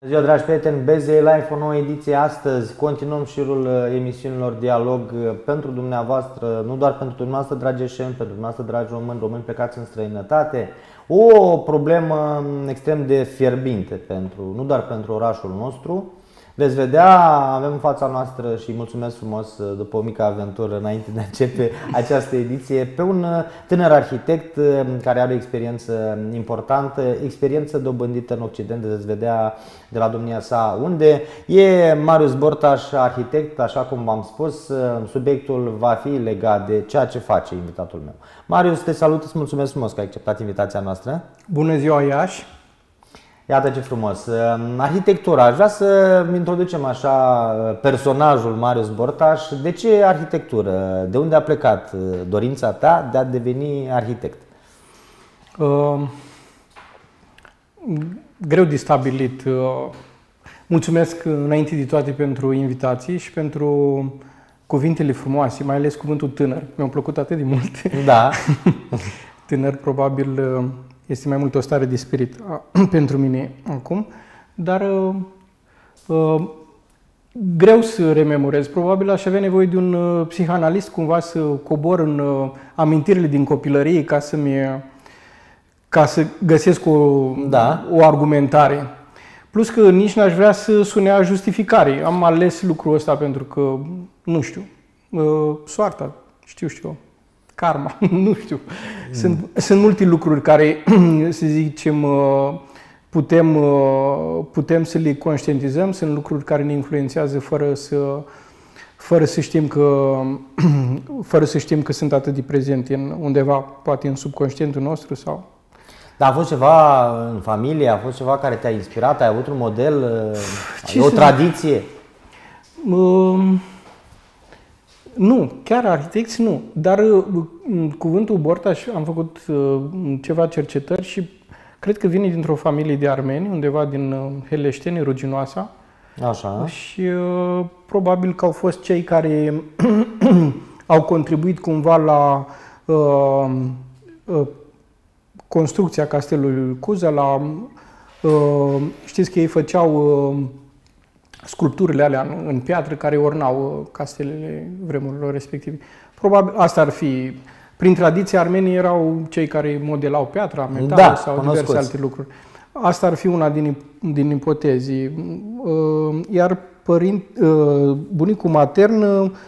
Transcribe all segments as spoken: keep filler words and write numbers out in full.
Bună ziua, dragi prieteni, B Z Live, o nouă ediție astăzi. Continuăm șirul emisiunilor Dialog pentru dumneavoastră, nu doar pentru dumneavoastră, dragi eșeni, pentru dumneavoastră, dragi români, români plecați în străinătate. O problemă extrem de fierbinte, pentru, nu doar pentru orașul nostru. Veți vedea, avem în fața noastră și mulțumesc frumos după o mică aventură înainte de a începe această ediție pe un tânăr arhitect care are o experiență importantă, experiență dobândită în Occident, veți vedea de la domnia sa unde. E Marius Bortaș, arhitect, așa cum v-am spus, subiectul va fi legat de ceea ce face invitatul meu. Marius, te salut, îți mulțumesc frumos că ai acceptat invitația noastră. Bună ziua, Iași! Iată ce frumos! Arhitectura. Aș vrea să introducem așa personajul Marius Bortaș. De ce arhitectură? De unde a plecat dorința ta de a deveni arhitect? Uh, greu de stabilit. Uh, mulțumesc înainte de toate pentru invitații și pentru cuvintele frumoase, mai ales cuvântul tânăr. Mi-au plăcut atât de mult. Da. Tânăr probabil este mai mult o stare de spirit pentru mine acum, dar uh, uh, greu să rememorez. Probabil aș avea nevoie de un uh, psihanalist cumva să cobor în uh, amintirile din copilărie ca să mi ca să găsesc o, da. o argumentare. Plus că nici n-aș vrea să sune a justificare. Am ales lucrul ăsta pentru că, nu știu, uh, soarta, știu, știu. Karma, nu știu. Sunt, mm. sunt multe lucruri care, să zicem, putem, putem să le conștientizăm, sunt lucruri care ne influențează fără să, fără să știm că, fără să știm că sunt atât de prezente în, undeva, poate în subconștientul nostru sau... Dar a fost ceva în familie, a fost ceva care te-a inspirat, ai avut un model, Ce o tradiție? Uh, Nu, chiar arhitecți nu, dar în cuvântul Bortaș am făcut ceva cercetări și cred că vine dintr-o familie de armeni, undeva din Heleșteni, Ruginoasa. Așa. Și probabil că au fost cei care au contribuit cumva la uh, uh, construcția castelului Cuza, la uh, știți că ei făceau uh, sculpturile alea în, în piatră care ornau castelele vremurilor respective. Probabil asta ar fi. Prin tradiție, armenii erau cei care modelau piatra, metal da, sau cunoscuți. diverse alte lucruri. Asta ar fi una din, din ipotezi. Iar părint, bunicul matern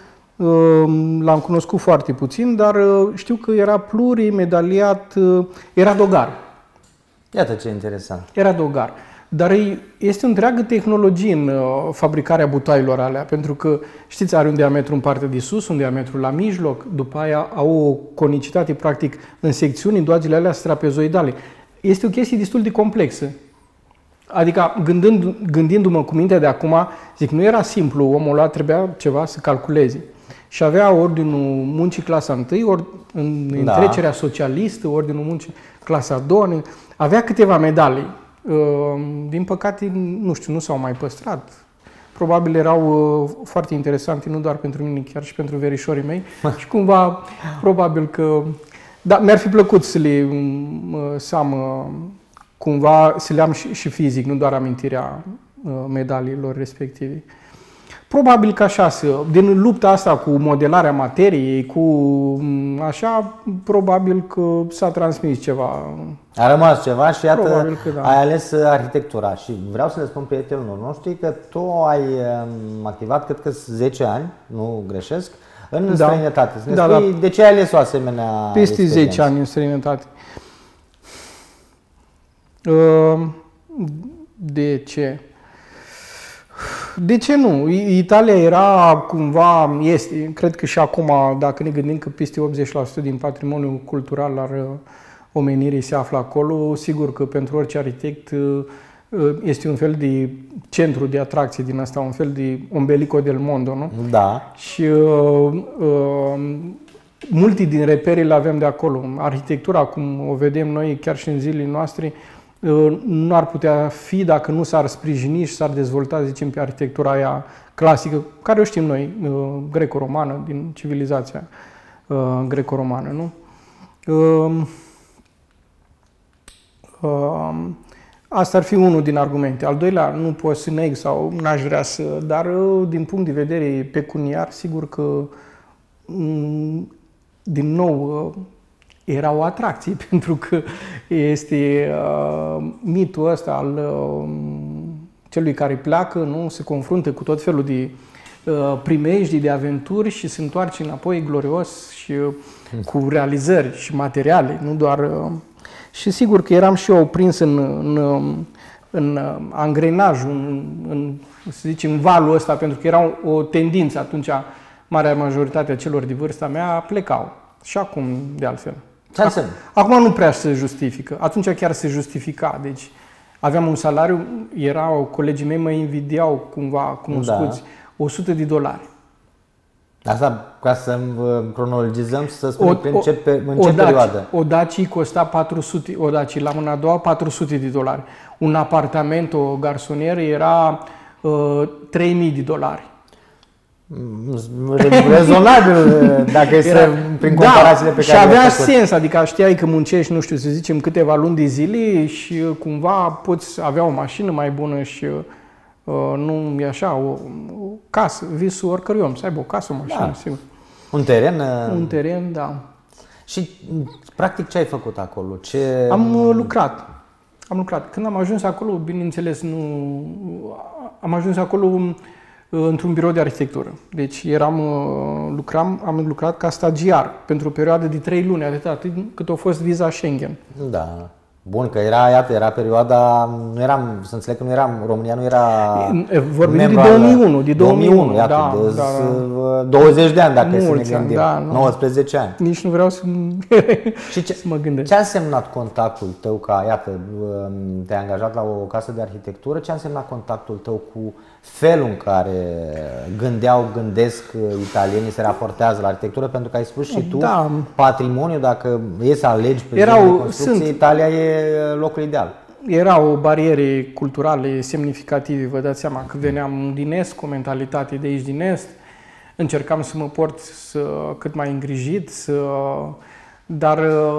l-am cunoscut foarte puțin, dar știu că era plurimedaliat, era dogar. Iată ce interesant. Era dogar. Dar este o întreagă tehnologie în fabricarea butoaielor alea, pentru că, știți, are un diametru în partea de sus, un diametru la mijloc, după aia au o conicitate, practic, în secțiuni, în doagele alea trapezoidale. Este o chestie destul de complexă. Adică, gândând, gândindu-mă cu mintea de acum, zic, nu era simplu, omul ăla trebuia ceva să calculeze. Și avea ordinul muncii clasa întâi, ori în da. întrecerea socialistă, ordinul muncii clasa a doua, avea câteva medalii. Din păcate, nu știu, nu s-au mai păstrat. Probabil erau foarte interesante, nu doar pentru mine, chiar și pentru verișorii mei. Și cumva, probabil că... Da, mi-ar fi plăcut să le să am, cumva, să le am și, și fizic, nu doar amintirea medaliilor respective. Probabil că așa, din lupta asta cu modelarea materiei, cu așa, probabil că s-a transmis ceva. A rămas ceva și iată, da. ai ales arhitectura. Și vreau să le spun prietenilor noștri că tu ai activat, cred că zece ani, nu greșesc, în da. străinătate. Să ne da, spui da. de ce ai ales o asemenea Peste zece ani în străinătate. De ce? De ce nu? Italia era cumva, este, cred că și acum, dacă ne gândim că peste optzeci la sută din patrimoniul cultural al omenirii se află acolo, sigur că pentru orice arhitect este un fel de centru de atracție din asta, un fel de ombelico del mondo, nu? Da. Și uh, uh, multe din reperii le avem de acolo. Arhitectura, cum o vedem noi chiar și în zilele noastre, nu ar putea fi dacă nu s-ar sprijini și s-ar dezvolta, zicem, pe arhitectura aia clasică, care o știm noi, greco-romană, din civilizația greco-romană, nu? Asta ar fi unul din argumente. Al doilea, nu pot să neg sau n-aș vrea să... Dar din punct de vedere pecuniar, sigur că din nou era o atracție, pentru că este uh, mitul ăsta al uh, celui care pleacă, nu, se confruntă cu tot felul de uh, primejdii, de aventuri și se întoarce înapoi glorios și uh, cu realizări și materiale, nu doar... Uh, și sigur că eram și eu prins în, în, în angrenajul, în, în, să zicem, în valul ăsta, pentru că era o, o tendință atunci, marea majoritate a celor de vârsta mea plecau. Și acum, de altfel. Acum, acum nu prea se justifică. Atunci chiar se justifica. Deci aveam un salariu, erau, colegii mei mă invidiau cumva, cunoscuți, da. o sută de dolari. Asta ca să cronologizăm și să spunem o, în ce, în ce o perioadă. Daci, o Daci costa patru sute, o Daci la mâna a doua patru sute de dolari. Un apartament, o garsonieră era uh, trei mii de dolari. Rezonabil dacă este prin comparațiile da, pe care și avea sens, adică știai că muncești, nu știu, să zicem, câteva luni de zile și cumva poți avea o mașină mai bună și uh, nu e așa, o, o casă, visul oricărui om, să aibă o casă, o mașină, da. sigur. Un teren? Uh... Un teren, da. Și practic ce ai făcut acolo? Ce... Am uh, lucrat. Am lucrat. Când am ajuns acolo, bineînțeles, nu... Am ajuns acolo într-un birou de arhitectură. Deci eram, lucram, am lucrat ca stagiar pentru o perioadă de trei luni, atât cât a fost viza Schengen. Da. Bun, că era, iată, era perioada, nu eram, să înțeleg că nu eram, România nu era vorbim de două mii unu, de două mii unu, iată, da, de da, douăzeci de ani, dacă mulți să ne gândim, ani, da, nouăsprezece ani. Nici nu vreau să, și ce, să mă gândesc. Ce a însemnat contactul tău, ca, iată, te-ai angajat la o casă de arhitectură, ce a însemnat contactul tău cu felul în care gândeau, gândesc italienii, se raportează la arhitectură, pentru că ai spus și tu, da. patrimoniu, dacă e să alegi pe Erau, genul de construcție, sunt, Italia e locul ideal. Erau bariere culturale semnificative, vă dați seama că veneam din Est, cu o mentalitate de aici din Est, încercam să mă port să, cât mai îngrijit, să, dar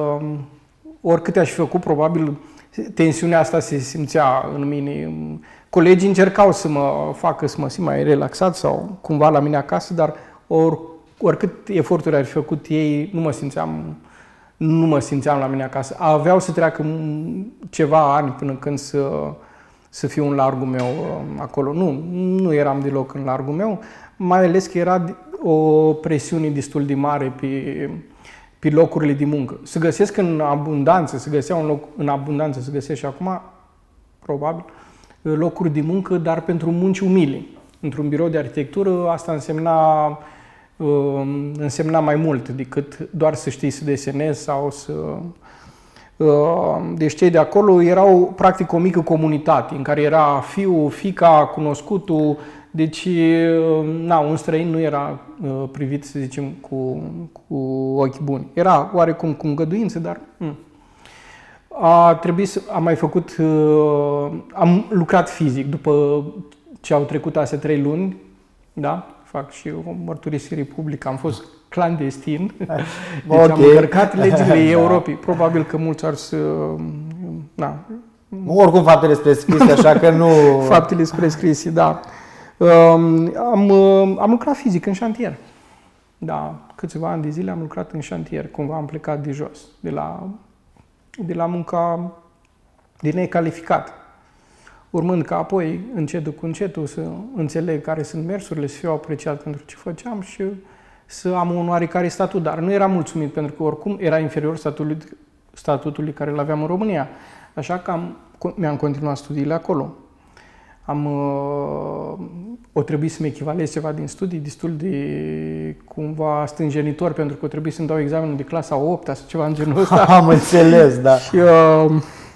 oricât aș fi făcut, probabil tensiunea asta se simțea în mine. Colegii încercau să mă facă să mă simt mai relaxat sau cumva la mine acasă, dar or, oricât eforturi ar fi făcut ei, nu mă simțeam, nu mă simțeam la mine acasă. Aveau să treacă ceva ani până când să, să fiu în largul meu acolo. Nu, nu eram deloc în largul meu, mai ales că era o presiune destul de mare pe, pe locurile de muncă. Se găsesc în abundanță, se găseau în, loc, în abundanță, se găsesc și acum, probabil, locuri de muncă, dar pentru munci umile. Într-un birou de arhitectură asta însemna, însemna mai mult decât doar să știi să desenezi sau să... Deci cei de acolo erau practic o mică comunitate în care era fiul, fiica, cunoscutul, deci na, un străin nu era privit, să zicem, cu, cu ochi buni. Era oarecum cu îngăduință, dar... Mm. A trebuit să, am mai făcut, am lucrat fizic după ce au trecut astea trei luni, da? Fac și o mărturisire publică, am fost clandestin, deci okay. Am încărcat legile Europei, probabil că mulți ar să, na. Oricum faptele sunt prescrise, așa că nu... Faptele sunt prescrise, da. Am, am lucrat fizic în șantier, da, câțiva ani de zile am lucrat în șantier, cumva am plecat de jos, de la... de la munca din necalificat, urmând ca apoi, încetul cu încetul, să înțeleg care sunt mersurile, să fiu apreciat pentru ce făceam și să am un oarecare statut, dar nu eram mulțumit, pentru că oricum era inferior statului, statutului care îl aveam în România. Așa că am, mi-am continuat studiile acolo. Am, o trebuie să-mi echivalez ceva din studii, destul de cumva stânjenitor, pentru că o trebuie să-mi dau examenul de clasa a opta sau ceva în genul ăsta. Am înțeles, da. Și uh,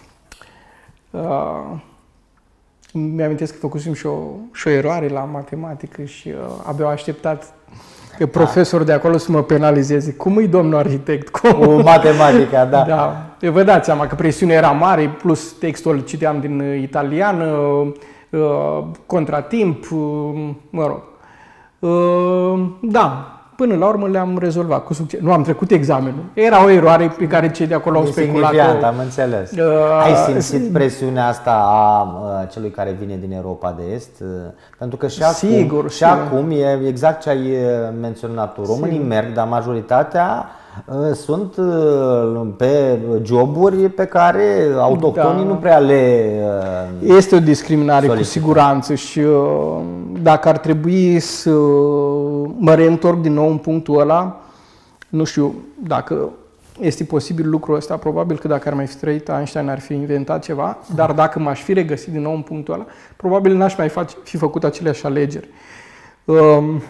uh, mi-amintesc că făcusem și o, și o eroare la matematică și uh, abia așteptat că profesorul de acolo să mă penalizeze. Cum îi domnul arhitect? Cum? Cu matematica, da. Da. Eu vă dați seama că presiunea era mare, plus textul îl citeam din italiană, contratimp, mă rog. Da, până la urmă le-am rezolvat cu succes. Nu am trecut examenul. Era o eroare pe care cei de acolo au speculat. Am înțeles. Uh, Ai simțit uh, presiunea asta a uh, celui care vine din Europa de Est? Uh, pentru că și acum, sigur, și sigur. acum e exact ce ai menționat tu. Românii sigur. merg, dar majoritatea uh, sunt uh, pe joburi pe care autohtonii da. nu prea le uh, Este o discriminare solicită. Cu siguranță și uh, dacă ar trebui să mă reîntorc din nou în punctul ăla, nu știu dacă este posibil lucrul ăsta, probabil că dacă ar mai fi trăit, Einstein ar fi inventat ceva, dar dacă m-aș fi regăsit din nou în punctul ăla, probabil n-aș mai fi făcut aceleași alegeri. Um,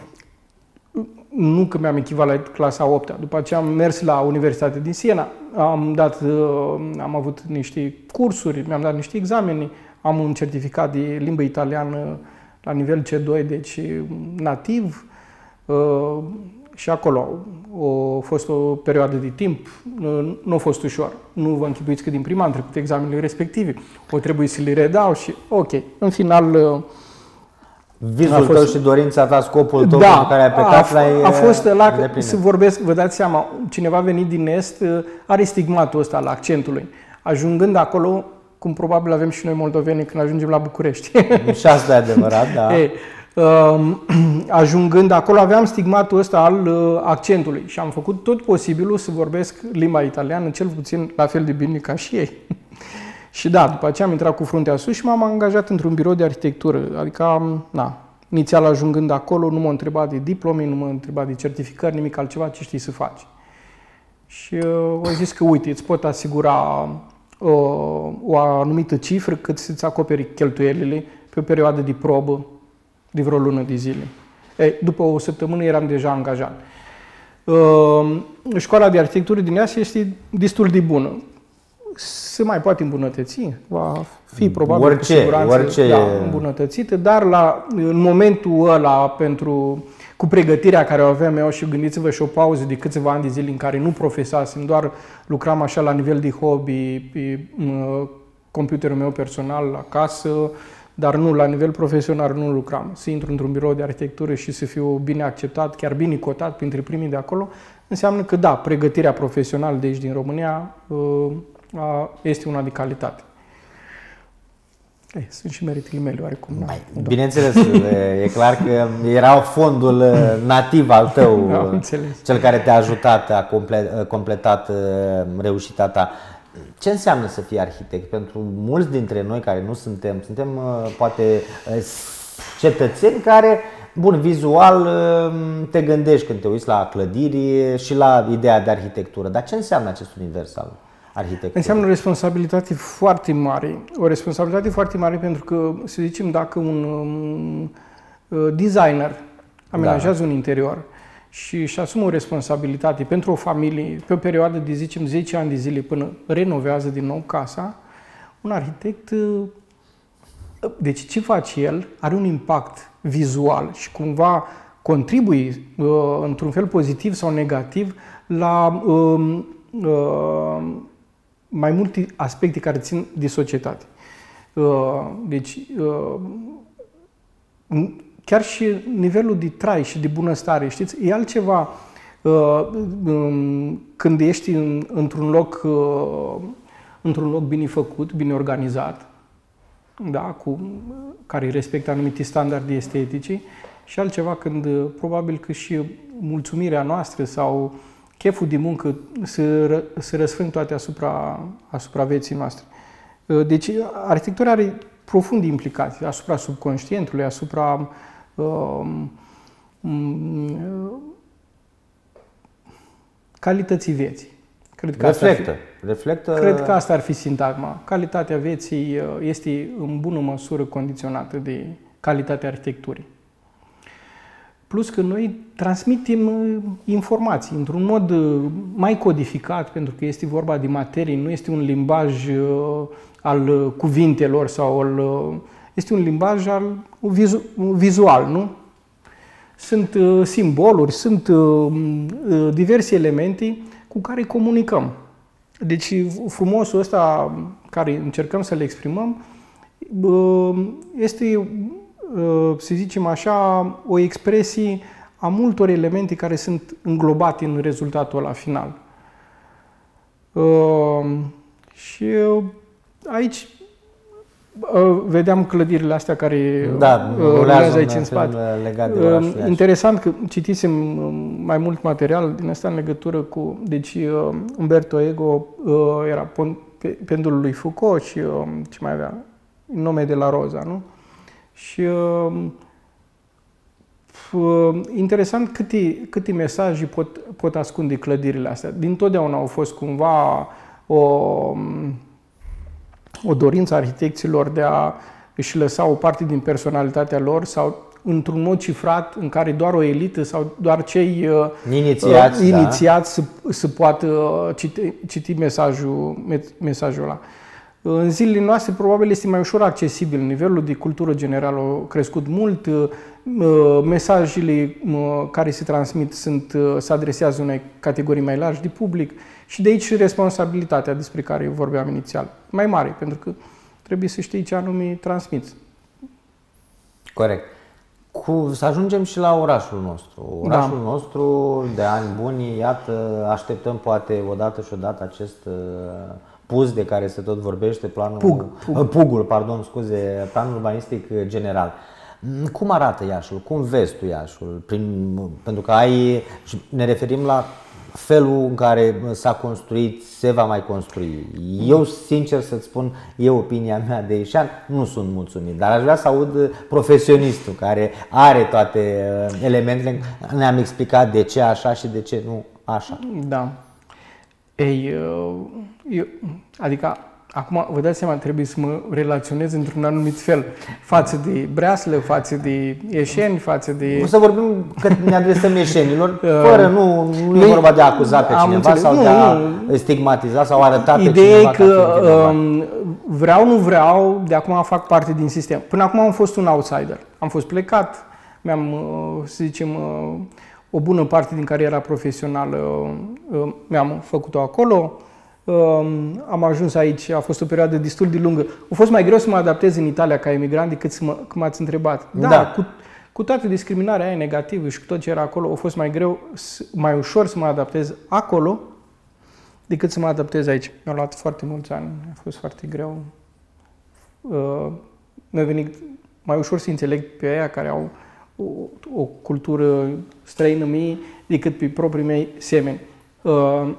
nu că mi-am echivalat clasa a opta, după aceea am mers la Universitatea din Siena, am, dat, am avut niște cursuri, mi-am dat niște examene, am un certificat de limbă italiană la nivel C doi, deci nativ, și acolo a fost o perioadă de timp, nu a fost ușor. Nu vă închipuiți că din prima am trecut examenele respective, o trebuie să le redau și ok, în final... Vizul fost, tău și dorința ta, scopul tău da, pentru care ai plecat, a, a fost la, să vorbesc, vă dați seama, cineva venit din Est are stigmatul ăsta al accentului. Ajungând acolo, cum probabil avem și noi moldoveni când ajungem la București. Și asta e adevărat, da. Ei, ajungând acolo aveam stigmatul ăsta al accentului și am făcut tot posibilul să vorbesc limba italiană, cel puțin la fel de bine ca și ei. Și da, după aceea am intrat cu fruntea sus și m-am angajat într-un birou de arhitectură. Adică, na, inițial ajungând acolo, nu m-a întrebat de diplome, nu m-a întrebat de certificări, nimic altceva, ce știi să faci. Și uh, au zis că, uite, îți pot asigura uh, o anumită cifră cât să-ți acoperi cheltuielile pe o perioadă de probă de vreo lună de zile. Ei, după o săptămână eram deja angajat. Uh, școala de arhitectură din Iași este destul de bună. Se mai poate îmbunătăți, va fi probabil orice, cu siguranță orice... Da, îmbunătățită, dar la, în momentul ăla, pentru, cu pregătirea care o aveam eu și gândiți-vă și o pauză de câțiva ani de zile în care nu profesasem, doar lucram așa la nivel de hobby pe computerul meu personal acasă, dar nu la nivel profesional nu lucram. Să intru într-un birou de arhitectură și să fiu bine acceptat, chiar bine cotat printre primii de acolo, înseamnă că da, pregătirea profesională de aici din România este una de calitate. Ei, sunt și meritele mele, oarecum. Mai, bineînțeles, e clar că era fondul nativ al tău, cel care te-a ajutat, te-a completat reușita ta. Ce înseamnă să fii arhitect? Pentru mulți dintre noi care nu suntem, suntem poate cetățeni care, bun, vizual te gândești când te uiți la clădiri și la ideea de arhitectură. Dar ce înseamnă acest univers al arhitecturii? Înseamnă o responsabilitate foarte mare. O responsabilitate foarte mare pentru că, să zicem, dacă un um, designer amenajează da. un interior și își asumă o responsabilitate pentru o familie pe o perioadă de, zicem, zece ani de zile până renovează din nou casa, un arhitect, deci ce face el, are un impact vizual și cumva contribuie uh, într-un fel pozitiv sau negativ la uh, uh, mai multe aspecte care țin de societate. Uh, deci, uh, chiar și nivelul de trai și de bunăstare, știți, e altceva uh, um, când ești în, într-un loc, uh, într-un loc bine făcut, bine organizat, da, cu, care respectă anumite standarde estetice, și altceva când uh, probabil că și mulțumirea noastră sau cheful de muncă se, ră, se răsfrâng toate asupra, asupra vieții noastre. Uh, deci arhitectura are profunde implicații asupra subconștientului, asupra uh, uh, calității vieții. Cred că reflectă, asta ar fi, reflectă. Cred că asta ar fi sintagma. Calitatea vieții este în bună măsură condiționată de calitatea arhitecturii. Plus că noi transmitem informații într-un mod mai codificat, pentru că este vorba de materii, nu este un limbaj al cuvintelor sau al, este un limbaj al vizu, vizual, nu? Sunt simboluri, sunt diverse elemente cu care comunicăm. Deci frumosul ăsta care încercăm să le exprimăm este, să zicem așa, o expresie a multor elemente care sunt înglobate în rezultatul ăla final. Uh, și uh, aici uh, vedeam clădirile astea care da, uh, rulează aici în spate. Legat de orașul Iași. Interesant că citisem mai mult material din asta în legătură cu... Deci uh, Umberto Eco uh, era pendulul lui Foucault și uh, ce mai avea? Nome de la Rosa, nu? Și uh, uh, interesant câte, câte mesaje pot, pot ascunde clădirile astea. Dintotdeauna au fost cumva o, o dorință a arhitecților de a își lăsa o parte din personalitatea lor sau într-un mod cifrat în care doar o elită sau doar cei uh, inițiați, uh, inițiați da. să, să poată citi, citi mesajul, mesajul ăla. În zilele noastre probabil este mai ușor accesibil, nivelul de cultură generală a crescut mult, mesajele care se transmit sunt, se adresează unei categorii mai largi de public și de aici responsabilitatea despre care vorbeam inițial, mai mare, pentru că trebuie să știi ce anume transmiți. Corect. Cu, să ajungem și la orașul nostru. Orașul da. nostru de ani buni, iată, așteptăm poate odată și odată acest puz de care se tot vorbește, planul, Pug, Pug. Pugul, pardon, scuze, planul urbanistic general. Cum arată Iașul? Cum vezi tu Iașul? Prin, pentru că ai, ne referim la felul în care s-a construit, se va mai construi. Eu, sincer să-ți spun, e opinia mea de ieșean, nu sunt mulțumit, dar aș vrea să aud profesionistul care are toate elementele. Ne-am explicat de ce așa și de ce nu așa. Da. Ei, eu, adică, acum vă dați seama, trebuie să mă relaționez într-un anumit fel față de Breaslă, față de Ieșeni, față de... O să vorbim că ne adresăm ieșenilor, fără, nu, nu e vorba de a acuza pe cineva înțeles. sau nu, de a nu. stigmatiza sau arăta pe Ideea cineva. Ideea e că um, vreau, nu vreau, de acum fac parte din sistem. Până acum am fost un outsider. Am fost plecat, mi-am, să zicem, o bună parte din cariera profesională mi-am făcut-o acolo. Am ajuns aici, a fost o perioadă destul de lungă. A fost mai greu să mă adaptez în Italia ca emigrant decât să mă, că m-ați întrebat. Da, da. Cu, cu toată discriminarea aia negativă și cu tot ce era acolo, a fost mai greu, mai ușor să mă adaptez acolo decât să mă adaptez aici. Mi-a luat foarte mulți ani, a fost foarte greu. Mi-a venit mai ușor să înțeleg pe aia care au o, o cultură străină mie decât pe proprii mei semeni. Uh,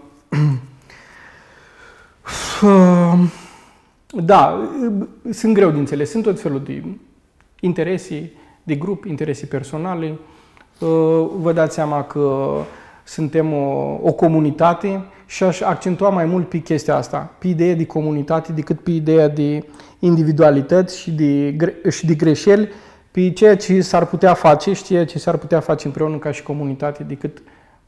da, sunt greu de înțeles. Sunt tot felul de interese de grup, interese personale. Uh, vă dați seama că suntem o, o comunitate și aș accentua mai mult pe chestia asta, pe ideea de comunitate decât pe ideea de individualități și de, și de greșeli, pe ceea ce s-ar putea face și ceea ce s-ar putea face împreună ca și comunitate, decât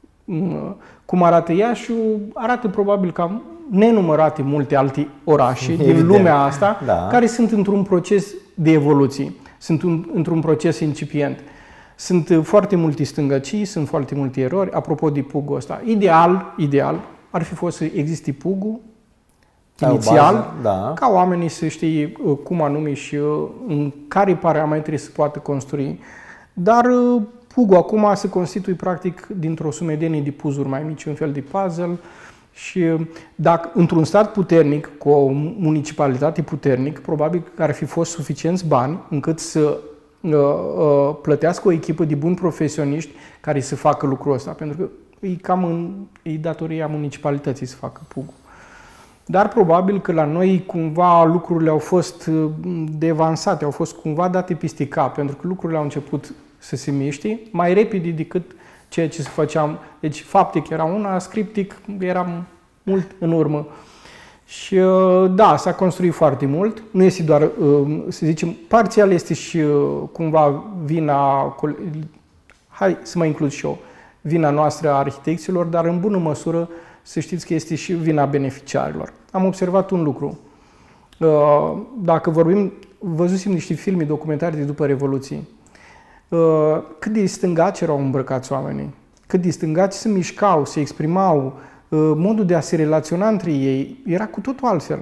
cum arată Iașiul, arată probabil ca nenumărate multe alte orașe Evident. din lumea asta, da. care sunt într-un proces de evoluție, sunt un, într-un proces incipient. Sunt foarte multe stângăcii, sunt foarte multe erori. Apropo de Pugul ăsta, ideal, ideal ar fi fost să existe Pugul inițial, bază, da. ca oamenii să știe cum anume și în care parametri se poate construi. Dar Pugul acum se constituie practic dintr-o sumedenie de puzuri mai mici, un fel de puzzle. Și dacă într-un stat puternic, cu o municipalitate puternic, probabil că ar fi fost suficienți bani încât să uh, uh, plătească o echipă de buni profesioniști care să facă lucrul ăsta. Pentru că e cam în, e datoria municipalității să facă Pugul. Dar probabil că la noi cumva lucrurile au fost devansate, au fost cumva date peste cap, pentru că lucrurile au început să se miște mai repede decât ceea ce se făceam. Deci faptic era una, scriptic eram mult în urmă. Și da, s-a construit foarte mult. Nu este doar, să zicem, parțial este și cumva vina, hai să mă includ și eu, vina noastră a arhitecților, dar în bună măsură să știți că este și vina beneficiarilor. Am observat un lucru. Dacă vorbim, văzusem niște filme documentare de după Revoluție. Cât de stângaci erau îmbrăcați oamenii, cât de stângaci se mișcau, se exprimau, modul de a se relaționa între ei era cu totul altfel.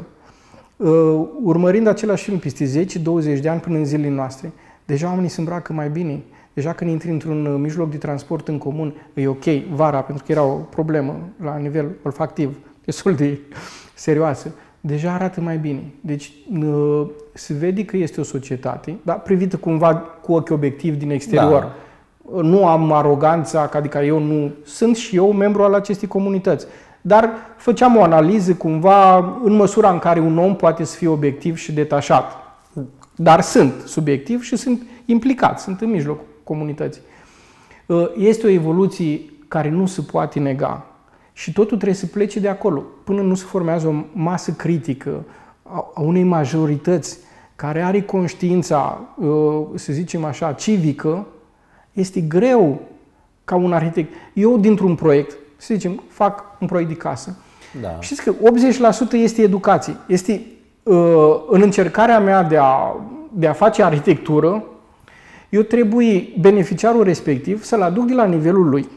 Urmărind același film peste zece douăzeci de ani până în zilele noastre, deja oamenii se îmbracă mai bine, Deja când intri într-un mijloc de transport în comun, e ok, vara, pentru că era o problemă la nivel olfactiv, destul de serioasă, deja arată mai bine. Deci se vede că este o societate, dar privită cumva cu ochi obiectiv din exterior. Da. Nu am aroganța, adică eu nu... Sunt și eu membru al acestei comunități. Dar făceam o analiză cumva în măsura în care un om poate să fie obiectiv și detașat. Dar sunt subiectiv și sunt implicat, sunt în mijlocul comunității. Este o evoluție care nu se poate nega și totul trebuie să plece de acolo. Până nu se formează o masă critică a unei majorități care are conștiința, să zicem așa, civică, este greu ca un arhitect. Eu, dintr-un proiect, să zicem, fac un proiect de casă. Da. Știți că optzeci la sută este educație. Este în încercarea mea de a, de a face arhitectură, eu trebuie beneficiarul respectiv să-l aduc de la nivelul lui,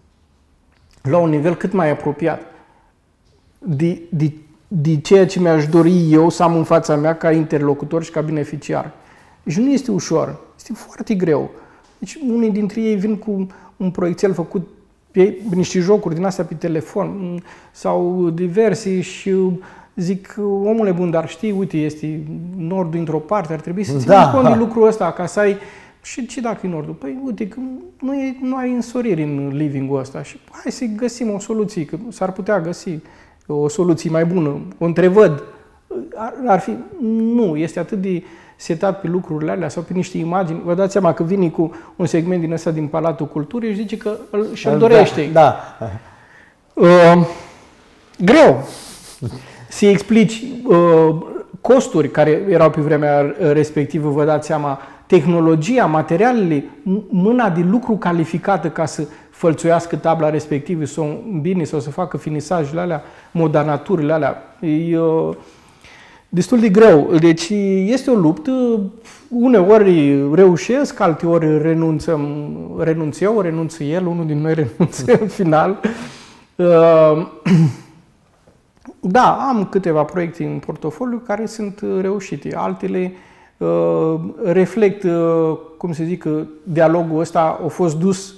la un nivel cât mai apropiat de, de, de ceea ce mi-aș dori eu să am în fața mea ca interlocutor și ca beneficiar. Deci nu este ușor, este foarte greu. Deci unii dintre ei vin cu un proiectel făcut pe niște jocuri din astea pe telefon sau diverse și zic, omule bun, dar știi, uite, este nordul într-o parte, ar trebui să ții da. cont de lucrul ăsta ca să ai... Și ce dacă e nordul? Păi uite, că nu, e, nu ai însoriri în living-ul ăsta și hai să găsim o soluție, că s-ar putea găsi o soluție mai bună, o întrevăd. Ar, ar fi... Nu, este atât de setat pe lucrurile alea sau pe niște imagini. Vă dați seama că vine cu un segment din ăsta din Palatul Culturii și zice că și-l dorește. Da. da. Uh, greu să-i explici uh, costuri care erau pe vremea respectivă, vă dați seama, tehnologia, materialele, mâna de lucru calificată ca să fălțuiască tabla respectivă, să o îmbine sau să facă finisajele alea, modanaturile alea. E uh, destul de greu. Deci este o luptă, uneori reușesc, alteori renunțăm, renunț eu, renunță el, unul din noi renunță în final. Uh, Da, am câteva proiecte în portofoliu care sunt reușite. Altele uh, reflect, uh, cum se zic, dialogul ăsta a fost dus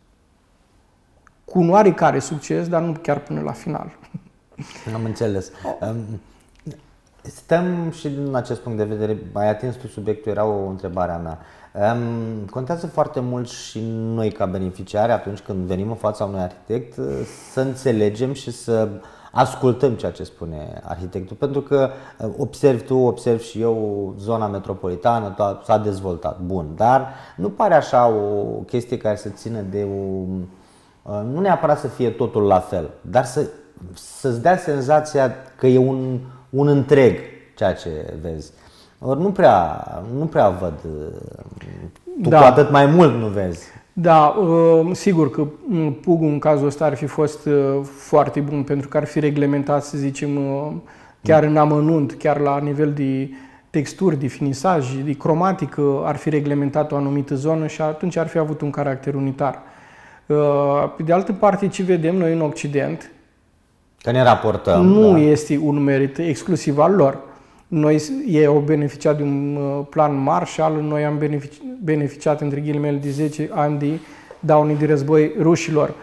cu un oarecare succes, dar nu chiar până la final. Am înțeles. Um, stăm și din acest punct de vedere, ai atins tu subiectul, era o întrebare a mea. Um, contează foarte mult și noi ca beneficiari atunci când venim în fața unui arhitect să înțelegem și să ascultăm ceea ce spune arhitectul, pentru că observi tu, observi și eu, zona metropolitană s-a dezvoltat, bun, dar nu pare așa o chestie care să țină de o... nu neapărat să fie totul la fel, dar să, să-ți dea senzația că e un, un întreg ceea ce vezi. Ori nu prea, nu prea văd, tu da. Cu atât mai mult nu vezi. Da, sigur că Pugul în cazul ăsta ar fi fost foarte bun pentru că ar fi reglementat, să zicem, chiar în amănunt, chiar la nivel de texturi, de finisaj, de cromatică, ar fi reglementat o anumită zonă și atunci ar fi avut un caracter unitar. Pe de altă parte, ce vedem noi în Occident, că ne raportăm, nu da. este un merit exclusiv al lor. Noi, ei au beneficiat de un plan Marshall, noi am beneficiat, între ghilimele, de zece ani de daune de război rușilor.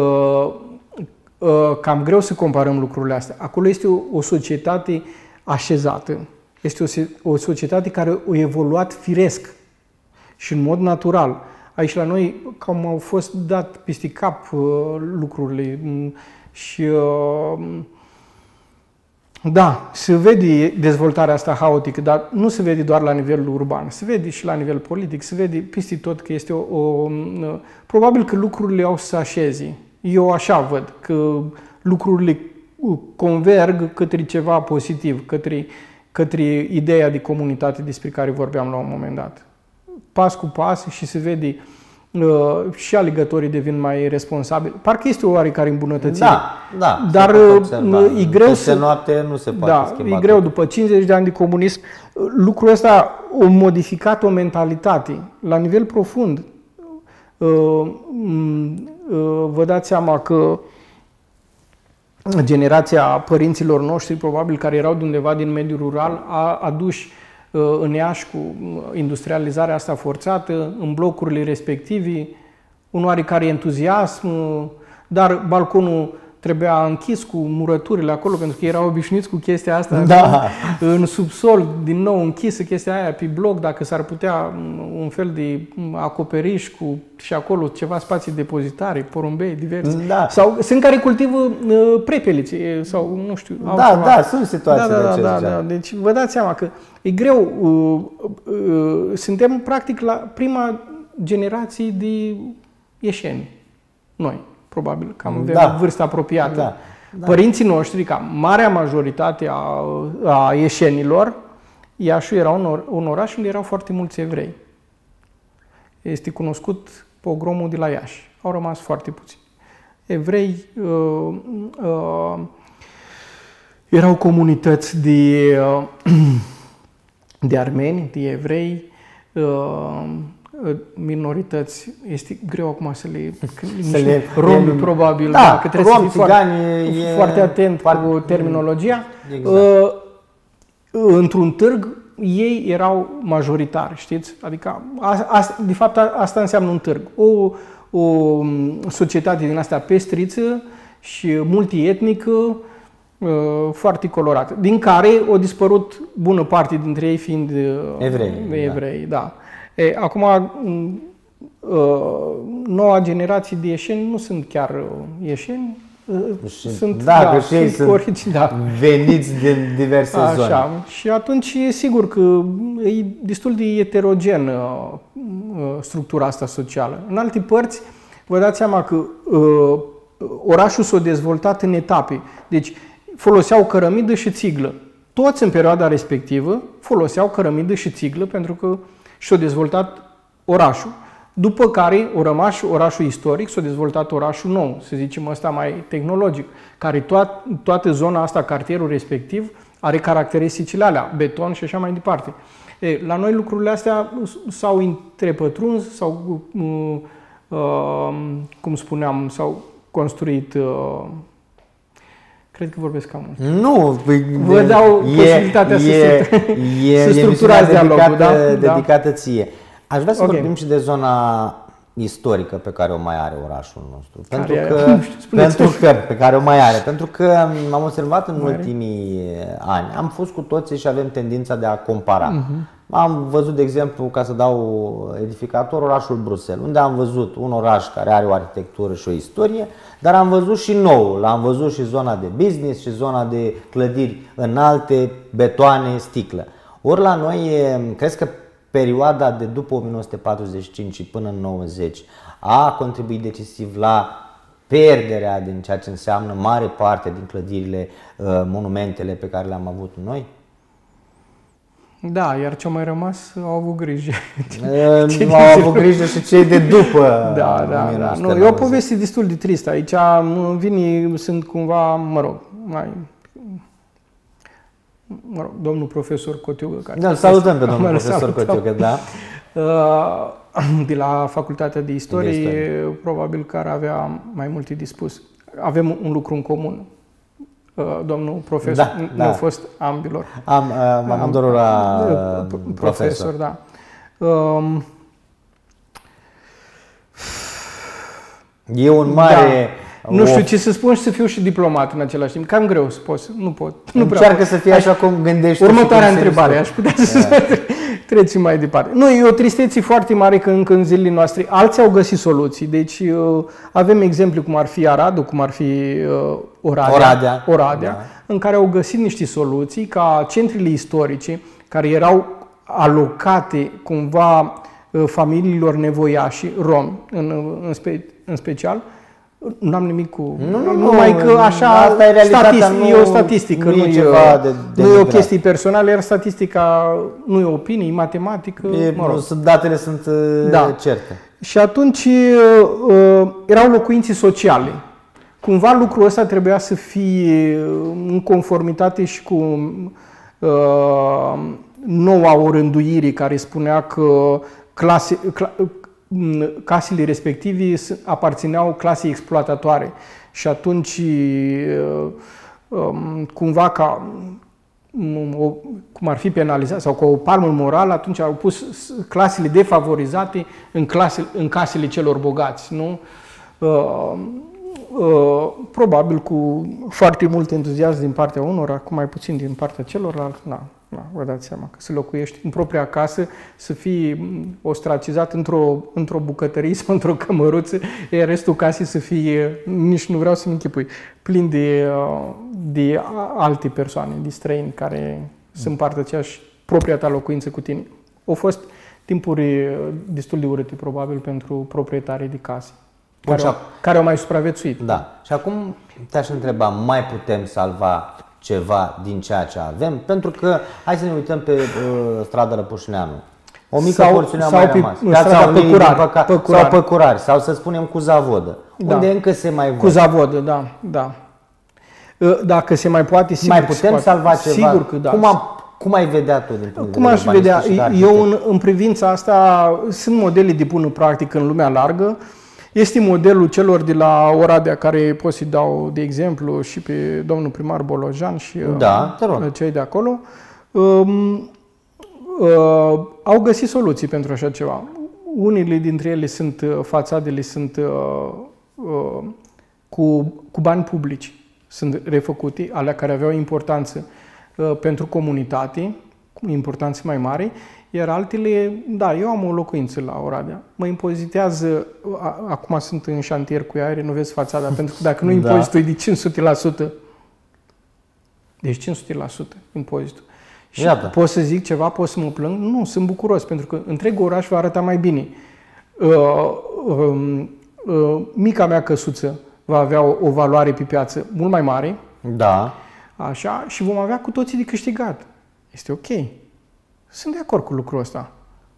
Cam greu să comparăm lucrurile astea. Acolo este o, o societate așezată, este o, o societate care a evoluat firesc și în mod natural. Aici la noi cam au fost dat peste cap lucrurile și... Da, se vede dezvoltarea asta haotică, dar nu se vede doar la nivel urban, se vede și la nivel politic, se vede peste tot că este o... o probabil că lucrurile au să se așeze. Eu așa văd, că lucrurile converg către ceva pozitiv, către, către ideea de comunitate despre care vorbeam la un moment dat. Pas cu pas și se vede Uh, și alegătorii devin mai responsabili. Parcă este o oarecare îmbunătățire. Da, da. Dar e greu să... noapte nu se poate da, schimba. E greu, după cincizeci de ani de comunism, lucrul ăsta a modificat o mentalitate la nivel profund. Uh, uh, vă dați seama că generația părinților noștri, probabil care erau de undeva din mediul rural, a adus în Iași cu industrializarea asta forțată, în blocurile respective, un oarecare entuziasm, dar balconul trebuia închis cu murăturile acolo, pentru că erau obișnuiți cu chestia asta. Da. În subsol, din nou închisă chestia aia pe bloc, dacă s-ar putea un fel de acoperiș cu și acolo ceva spații depozitare, porumbei diverse. Da. Sau sunt care cultivă uh, prepeliți sau nu știu. Da, da, sunt situații da, da, de da, da, da. Deci vă dați seama că e greu. Uh, uh, suntem practic la prima generație de ieșeni. Noi. Probabil că am da. vârstă apropiată. Da. Da. Părinții noștri, ca marea majoritate a, a ieșenilor, Iașiul era un, or, un oraș unde erau foarte mulți evrei. Este cunoscut pogromul de la Iași. Au rămas foarte puțini. Evrei, uh, uh, erau comunități de, uh, de armeni, de evrei, uh, minorități, este greu acum să le... Să le romi, probabil, da, da, că trebuie rom, să fii țigani, foarte, e, foarte atent part, cu terminologia. Exact. Uh, într-un târg, ei erau majoritari, știți? Adică, a, a, de fapt, a, asta înseamnă un târg. O, o societate din asta pestriță și multietnică, uh, foarte colorată, din care au dispărut bună parte dintre ei fiind uh, evrei. evrei, da. da. E, acum, noua generație de ieșeni nu sunt chiar ieșeni, și, sunt, da, da, că și ei sunt origini, da. veniți din diverse Așa. zone. Și atunci e sigur că e destul de heterogen structura asta socială. În alte părți, vă dați seama că uh, orașul s-a dezvoltat în etape. Deci foloseau cărămidă și țiglă. Toți în perioada respectivă foloseau cărămidă și țiglă pentru că și-a dezvoltat orașul. După care a rămas orașul istoric, s-a dezvoltat orașul nou, să zicem ăsta mai tehnologic, care toat, toată zona asta, cartierul respectiv, are caracteristicile alea, beton și așa mai departe. E, la noi lucrurile astea s-au întrepătruns, sau, uh, uh, cum spuneam, s-au construit... Uh, Cred că vorbesc cam mult. Nu, vă dau e, posibilitatea e, să, e, să structurați dialogul. Da? Dedicată ție. Aș vrea să okay. vorbim și de zona istorică pe care o mai are orașul nostru. Pentru care că, pentru că, pe care o mai are. Pentru că am observat în ultimii ani, am fost cu toții și avem tendința de a compara. Uh-huh. Am văzut, de exemplu, ca să dau edificator, orașul Bruxelles, unde am văzut un oraș care are o arhitectură și o istorie, dar am văzut și noul, am văzut și zona de business și zona de clădiri înalte, betoane, sticlă. Ori la noi, crezi că perioada de după o mie nouă sute patruzeci și cinci și până în nouăzeci a contribuit decisiv la pierderea din ceea ce înseamnă mare parte din clădirile, monumentele pe care le-am avut noi? Da, iar ce-au mai rămas au avut grijă. Ce au avut grijă și cei de după. Da, da, da. Nu, e o poveste destul de tristă. Aici vine, sunt cumva, mă rog, mai... Mă rog, domnul profesor Cotiugă. Care da, salutăm pe domnul profesor Cotiugă, da. De la Facultatea de Istorie, de istorie, probabil că ar avea mai multe de spus. Avem un lucru în comun. Domnul profesor, da, nu da. a fost ambilor. Am, am amândorul la profesor. profesor. Da. Um, e un mare... Da. Nu știu ce să spun și să fiu și diplomat în același timp. Cam greu să pot. Nu pot. Nu Încearcă să fie așa cum gândești. Următoarea întrebare. Aș putea să da. trecem mai departe. Nu, e o tristețe foarte mare că încă în zilele noastre alții au găsit soluții. Deci uh, avem exemple cum ar fi Aradul, cum ar fi uh, Oradea, Oradea, Oradea da. în care au găsit niște soluții ca centrele istorice care erau alocate cumva uh, familiilor nevoiași, romi în, în, spe, în special. Nu am nimic cu... Nu, nu, numai nu, că așa e, statistic, nu, e o statistică, nu, nu, e, e, ceva de, de nu e o chestie personală, iar statistica nu e opinie, e matematică, e, mă rog. Datele sunt da. certe. Și atunci uh, erau locuințe sociale. Cumva lucrul ăsta trebuia să fie în conformitate și cu uh, noua orânduire care spunea că clase... Cla, casele respective aparțineau clasei exploatatoare și atunci cumva ca o, cum ar fi penalizat, sau cu o palmă morală, atunci au pus clasele defavorizate în, clase, în casele celor bogați, nu? Uh, uh, probabil cu foarte mult entuziasm din partea unora, cu mai puțin din partea celorlalți. Na, na, vă dați seama că să locuiești în propria casă, să fii ostracizat într-o, într-o bucătărie sau într-o cămăruță, iar restul casei să fie, nici nu vreau să-mi închipui, plin de, de alte persoane, de străini care mm. se împartă aceeași propria ta locuință cu tine. Au fost timpuri destul de urâte, probabil, pentru proprietarii de case. Care, au, care au mai supraviețuit. Da. Și acum te-aș întreba, mai putem salva ceva din ceea ce avem? Pentru că, hai să ne uităm pe uh, strada Răpușneanu. O mică sau, porțiune a mai rămas. Piața Unirii, din păca, Păcurari. Sau Păcurari, sau să spunem cu Zavodă. Da. Unde încă se mai văd. Cu Zavodă, da, da. Dacă se mai poate, sigur mai putem poate. salva ceva? Sigur că da. Cum, am, cum ai vedea tu din punct de Cum aș vedea? vedere Eu, în, în privința asta, sunt modele de bună practică în lumea largă. Este modelul celor de la Oradea, care pot să-i dau de exemplu și pe domnul primar Bolojan și da, cei de acolo. Um, uh, au găsit soluții pentru așa ceva. Unele dintre ele sunt, fațadele sunt uh, uh, cu, cu bani publici, sunt refăcute, alea care aveau importanță uh, pentru comunitate, cu importanță mai mare. Iar altele, da, eu am o locuință la Oradea. Mă impozitează, acum sunt în șantier cu ea, renovez fațada, pentru că dacă nu impozitul da. e de cinci sute la sută, deci cinci sute la sută impozitul. Și iată. Pot să zic ceva, pot să mă plâng? Nu, sunt bucuros, pentru că întreg oraș va arăta mai bine. Uh, uh, uh, mica mea căsuță va avea o, o valoare pe piață mult mai mare. Da. Așa, și vom avea cu toții de câștigat. Este ok. Sunt de acord cu lucrul ăsta.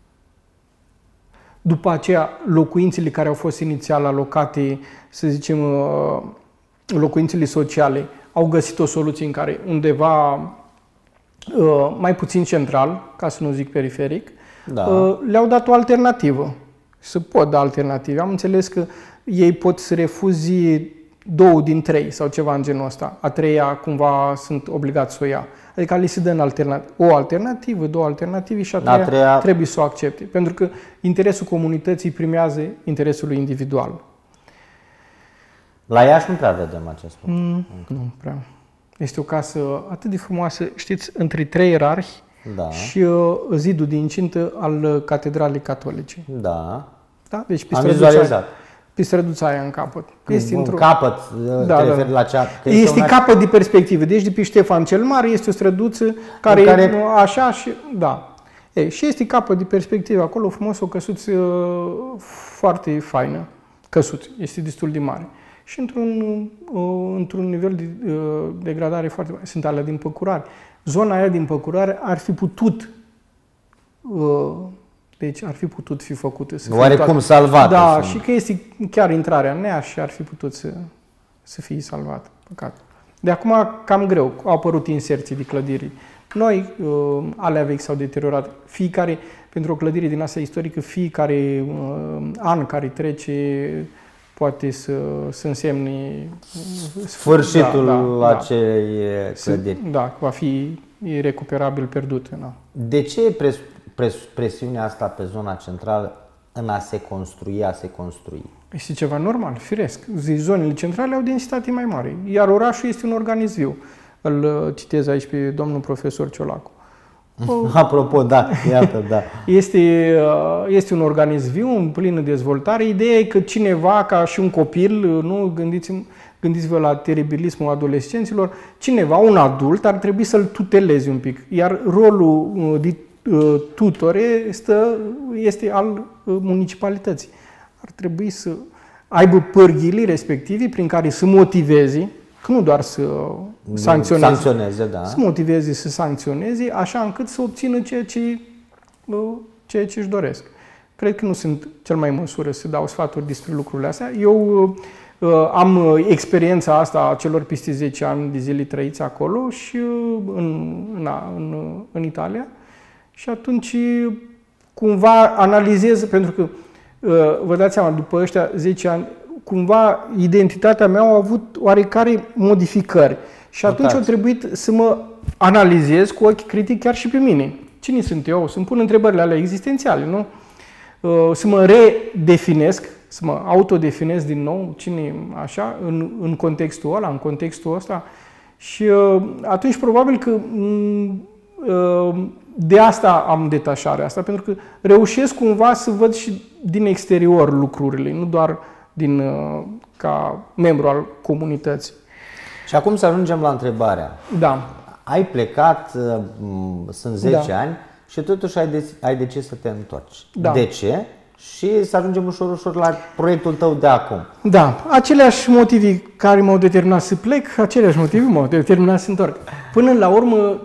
După aceea, locuințele care au fost inițial alocate, să zicem, locuințele sociale, au găsit o soluție în care undeva mai puțin central, ca să nu zic periferic, da. le-au dat o alternativă. Să pot da alternative. Am înțeles că ei pot să refuzi două din trei sau ceva în genul ăsta. A treia cumva sunt obligați să o ia. Adică li se dă în alternativ, o alternativă, două alternative și a treia, a treia trebuie să o accepte. Pentru că interesul comunității primează interesul individual. La Iași nu prea vedem acest lucru. Mm, nu prea. Este o casă atât de frumoasă, știți, între trei ierarhi da. și uh, zidul de incintă al Catedralei Catolice. Da. Da? Deci pe am vizualizat. Pe străduța aia în capăt. Este în capăt, da, te referi da. la cea... Este, este capăt de perspectivă. Deci de pe Ștefan cel Mare este o străduță care, care... așa și... Da. Ei, și este capăt de perspectivă acolo, frumos, o căsuță foarte faină. Căsuță. Este destul de mare. Și într-un, într-un nivel de degradare foarte mare. Sunt alea din Păcurari. Zona aia din Păcurari ar fi putut... Deci ar fi putut fi făcută. Oarecum salvată. Da, și că este chiar intrarea în ea și ar fi putut să, să fie salvată. Păcat. De acum cam greu. Au apărut inserții de clădiri. Noi, uh, alea vechi s-au deteriorat. Fiecare, pentru o clădire din asta istorică, fiecare uh, an care trece poate să, să însemne sfârșitul da, da, acelei clădiri. Da, va fi irecuperabil pierdut. Da. De ce pres, pres, presiunea asta pe zona centrală în a se construi, a se construi? Este ceva normal, firesc. Zonele centrale au densitate mai mare, iar orașul este un organism viu. Îl citez aici pe domnul profesor Ciolacu. Apropo, da, iată, da. Este, este un organism viu, în plină dezvoltare. Ideea e că cineva, ca și un copil, nu gândiți, gândiți-vă la teribilismul adolescenților, cineva, un adult, ar trebui să-l tuteleze un pic. Iar rolul de tutore este, este al municipalității. Ar trebui să aibă pârghile respective prin care să motiveze, că nu doar să sancționeze, sancționeze da. să motiveze, să sancționeze, așa încât să obțină ceea ce, ceea ce își doresc. Cred că nu sunt cel mai în măsură să dau sfaturi despre lucrurile astea. Eu uh, am experiența asta a celor peste zece ani de zile trăiți acolo și uh, în, în, în, în Italia și atunci cumva analizez, pentru că uh, vă dați seama, după ăștia zece ani, cumva identitatea mea a avut oarecare modificări Și atunci Notați. a trebuit să mă analizez cu ochi critic chiar și pe mine. Cine sunt eu? Să-mi pun întrebările alea existențiale, nu? Să mă redefinesc, să mă autodefinez din nou, cine așa, în, în contextul ăla, în contextul ăsta. Și atunci probabil că de asta am detașarea asta, pentru că reușesc cumva să văd și din exterior lucrurile, nu doar din, ca membru al comunității. Și acum să ajungem la întrebarea. Da. Ai plecat, sunt zece Da. ani și totuși ai, de, ai decis să te întorci. Da. De ce? Și să ajungem ușor, ușor la proiectul tău de acum. Da, aceleași motive care m-au determinat să plec, aceleași motive m-au determinat să întorc. Până la urmă,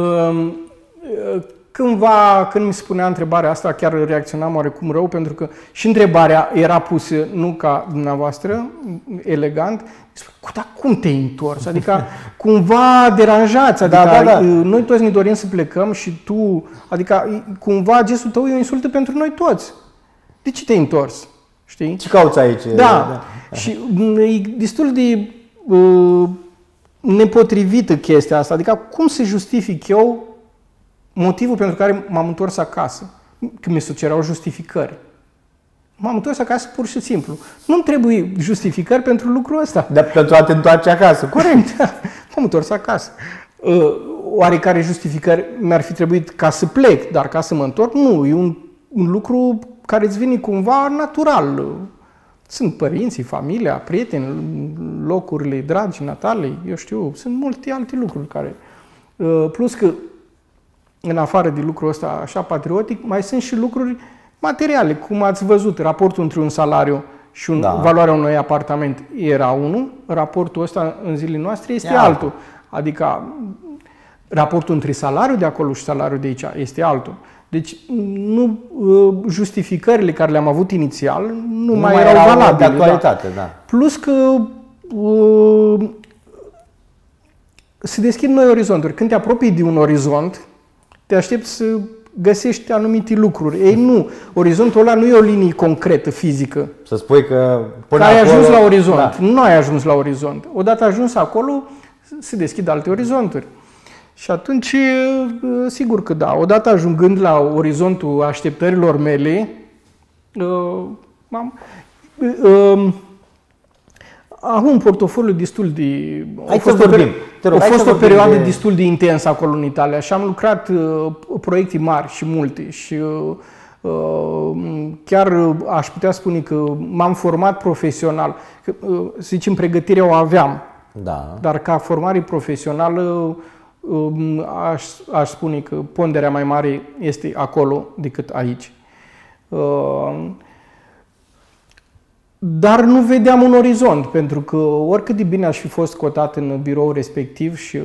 cândva, când mi se punea întrebarea asta, chiar reacționam oarecum rău, pentru că și întrebarea era pusă nu ca dumneavoastră, elegant, dar cum te-ai întors? Adică cumva deranjați, adică da, da, da. Noi toți ne dorim să plecăm și tu, adică cumva gestul tău e o insultă pentru noi toți. De ce te-ai întors? Știi? Ce cauți aici? Da. da. Și e destul de uh, nepotrivită chestia asta. Adică cum să justific eu motivul pentru care m-am întors acasă? Că mi se cerau justificări. M-am întors acasă pur și simplu. Nu-mi trebuie justificări pentru lucrul ăsta. Dar pentru a te întoarce acasă. Corect. M-am întors acasă. Uh, oarecare justificări mi-ar fi trebuit ca să plec, dar ca să mă întorc, nu. E un, un lucru care îți vine cumva natural. Sunt părinții, familia, prieteni, locurile dragi, natale, eu știu, sunt multe alte lucruri care... Plus că, în afară de lucrul ăsta așa patriotic, mai sunt și lucruri materiale, cum ați văzut, raportul între un salariu și un, da. valoarea unui apartament era unul, raportul ăsta în zilele noastre este Ia. altul. Adică raportul între salariul de acolo și salariul de aici este altul. Deci nu, justificările care le-am avut inițial nu, nu mai, mai erau valabile. De actualitate, da. Da. Plus că uh, se deschid noi orizonturi. Când te apropii de un orizont, te aștepți să găsești anumite lucruri. Ei nu, orizontul ăla nu e o linie concretă, fizică. Să spui că până că ai acolo, ajuns la orizont. Da. Nu ai ajuns la orizont. Odată ajuns acolo, se deschid alte orizonturi. Și atunci, sigur că da, odată ajungând la orizontul așteptărilor mele, am, am un portofoliu destul de... A fost, o, rog, a fost o perioadă de... destul de intensă acolo în Italia și am lucrat proiecte mari și multe și chiar aș putea spune că m-am format profesional. Să zicem, pregătirea o aveam, da. Dar ca formare profesională Aș, aș spune că ponderea mai mare este acolo decât aici. Dar nu vedeam un orizont, pentru că oricât de bine aș fi fost cotat în biroul respectiv și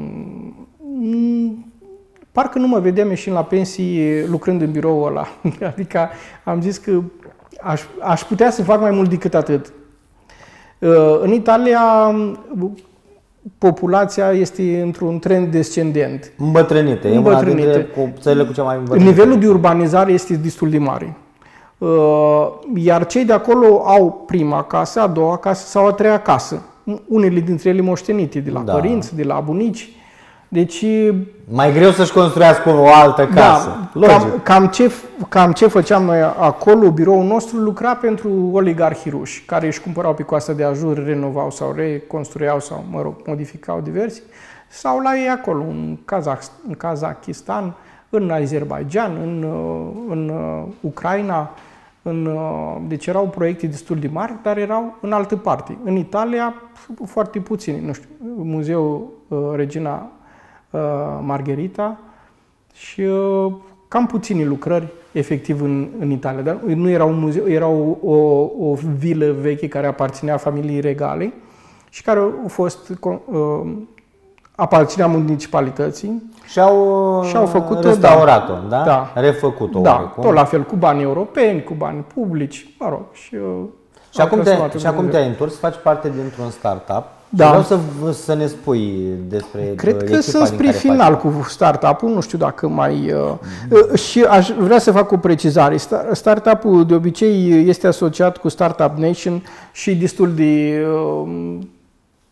parcă nu mă vedeam ieșind la pensii lucrând în biroul ăla. Adică am zis că aș, aș putea să fac mai mult decât atât. În Italia populația este într-un trend descendent. Îmbătrânită. E una dintre țările cu cea mai îmbătrânită. Nivelul de urbanizare este destul de mare. Iar cei de acolo au prima casă, a doua casă sau a treia casă. Unele dintre ele moștenite de la da. părinți, de la bunici. Deci... Mai greu să-și construiască o altă casă. Da, cam, cam, ce, cam ce făceam noi acolo, biroul nostru lucra pentru oligarhii ruși, care își cumpărau pe Coasta de Ajur, renovau sau reconstruiau sau, mă rog, modificau diversi, sau la ei acolo, în, Kazakh, în Kazakistan, în Azerbaijan, în, în Ucraina. În, deci erau proiecte destul de mari, dar erau în altă parte. În Italia, foarte puțini. Nu știu, Muzeul Regina Margherita și cam puține lucrări efectiv în, în Italia. Dar nu era un muzeu, era o, o, o vilă veche care aparținea familiei regale și care a fost aparținea municipalității. Și-au, și-au făcut restaurat-o, da? Da. Refăcut-o. Da, oarecum. Tot la fel, cu bani europeni, cu bani publici, mă rog. Și, și acum, te, și acum te-ai întors, faci parte dintr-un startup. Da. Vreau să, să ne spui despre Cred că sunt spre final faci. Cu startup-ul, nu știu dacă mai... Mm-hmm. Și aș vrea să fac o precizare. Startup-ul de obicei este asociat cu Startup Nation și destul de...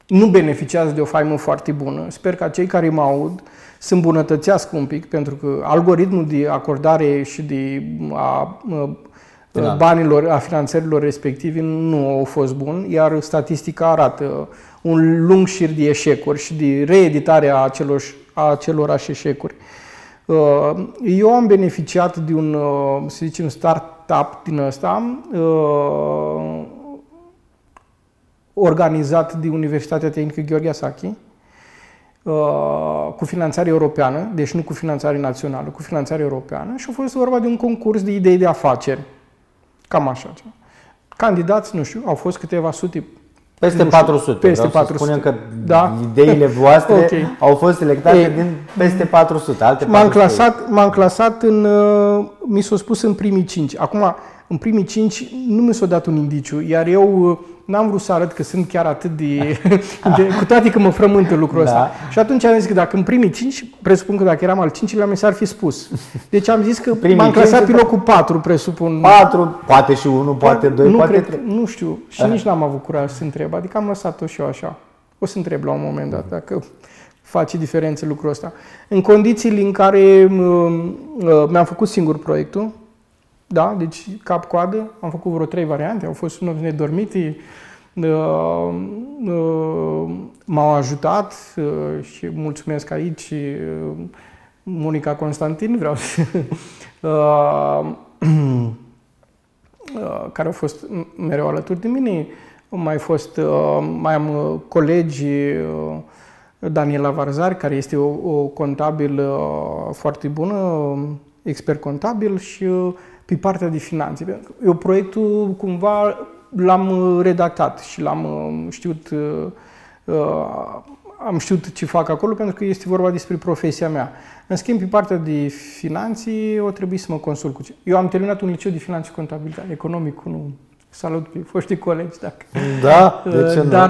nu beneficiază de o faimă foarte bună. Sper ca cei care mă aud să îmbunătățească un pic, pentru că algoritmul de acordare și de a, a banilor, a finanțărilor respective nu a fost bun, iar statistica arată un lung șir de eșecuri și de reeditare a acelor, a acelorași eșecuri. Eu am beneficiat de un, să zicem, start-up din ăsta, organizat de Universitatea Tehnică Gheorghe Sachi, cu finanțare europeană, deci nu cu finanțare națională, cu finanțare europeană, și a fost vorba de un concurs de idei de afaceri. Cam așa. Candidați, nu știu, au fost câteva sute. Peste nu știu, patru sute. Peste patru sute. Spunem că da? ideile voastre okay. au fost selectate Ei, din peste patru sute. Alte m-am clasat, m-am clasat în, mi s-a spus în primii cinci. Acum, în primii cinci nu mi s-a dat un indiciu, iar eu n-am vrut să arăt că sunt chiar atât de... de cu toate că mă frământă lucrul ăsta. Da. Și atunci am zis că dacă în primii cinci, presupun că dacă eram al cincilea, mi s-ar fi spus. Deci am zis că m-am clasat pe locul patru, presupun. patru, poate și unu, poate doi, nu poate trei. Nu știu. Și nici n-am avut curaj să întreb. Adică am lăsat-o și eu așa. O să întreb la un moment dat dacă face diferență lucrul ăsta. În condițiile în care mi-am făcut singur proiectul, da, deci cap-coadă, am făcut vreo trei variante, au fost nopți nedormite, m-au ajutat și mulțumesc aici Monica Constantin, vreau să... care au fost mereu alături de mine. Mai fost, mai am colegi, Daniela Varzari, care este o, o contabil foarte bună, expert contabil, și pe partea de finanțe. Eu proiectul cumva l-am redactat și l-am știut, am știut ce fac acolo, pentru că este vorba despre profesia mea. În schimb, pe partea de finanțe, o trebuie să mă consult cu ce. Eu am terminat un liceu de finanțe și contabilitate, economic, nu salut pe foștii colegi, dacă... Da, de ce nu? Dar,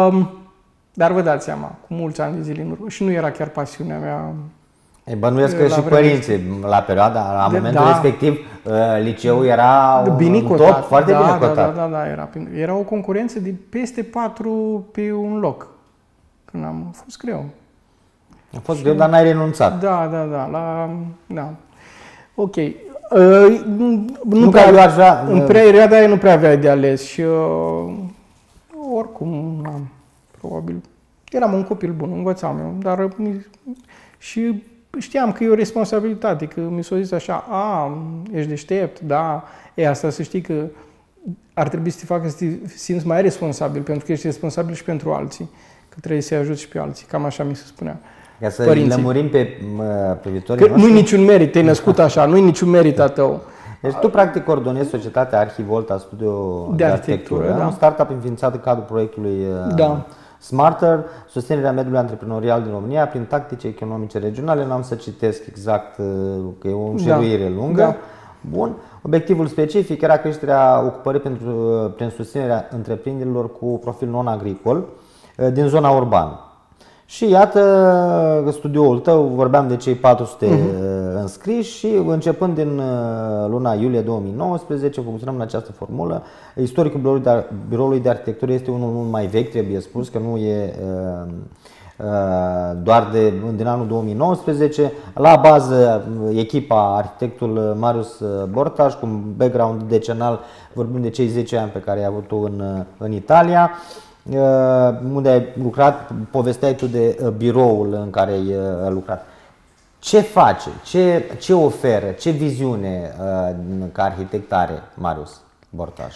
dar vă dați seama, cu mulți ani de zile în urmă, și nu era chiar pasiunea mea. E, bănuiesc că și părinții, la perioada, la momentul da. respectiv, liceul era bine un cotat, top, foarte da, bine da, cotat. Da, da, da, era, era o concurență de peste patru pe un loc. Când am a fost greu. A fost și greu, dar n-ai renunțat. Da, da, da, la, da. Ok. Uh, nu, nu prea, prea avea, în perioada aia nu prea aveai de ales și uh, oricum, am, probabil, eram un copil bun, învățam eu, dar și știam că e o responsabilitate, că mi s-a zis așa, a, ești deștept, da, e asta să știi că ar trebui să te facă să te simți mai responsabil, pentru că ești responsabil și pentru alții, că trebuie să-i ajuți și pe alții, cam așa mi se spunea. Ca să părinții. Lămurim pe, pe viitorii că nu-i niciun merit, te-ai născut așa, nu-i niciun merit a tău. Deci tu practic coordonezi societatea Arhivolta Studio de, de Arhitectură, arhitectură da. Un startup înființat în cadrul proiectului da. Smarter, susținerea mediului antreprenorial din România prin tactici economice regionale. N-am să citesc exact, că e o înșeruire da. lungă. Da. Bun. Obiectivul specific era creșterea ocupării pentru, prin susținerea întreprinderilor cu profil non-agricol din zona urbană. Și iată, studioul tău, vorbeam de cei patru sute uh-huh. înscriși și începând din luna iulie două mii nouăsprezece funcționăm în această formulă. Istoricul biroului de, biroului de arhitectură este unul mult mai vechi, trebuie spus, că nu e uh, uh, doar de, din anul două mii nouăsprezece. La bază, echipa arhitectul Marius Bortaș, cu un background decenal, vorbim de cei zece ani pe care ai avut-o în, în Italia. Unde ai lucrat, povesteai tu de biroul în care ai lucrat. Ce face? Ce, ce oferă? Ce viziune ca arhitect are Marius Bortaș?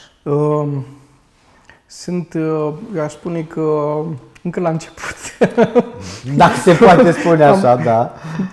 Sunt, eu aș spune că încă la început. Dacă se poate spune așa, da.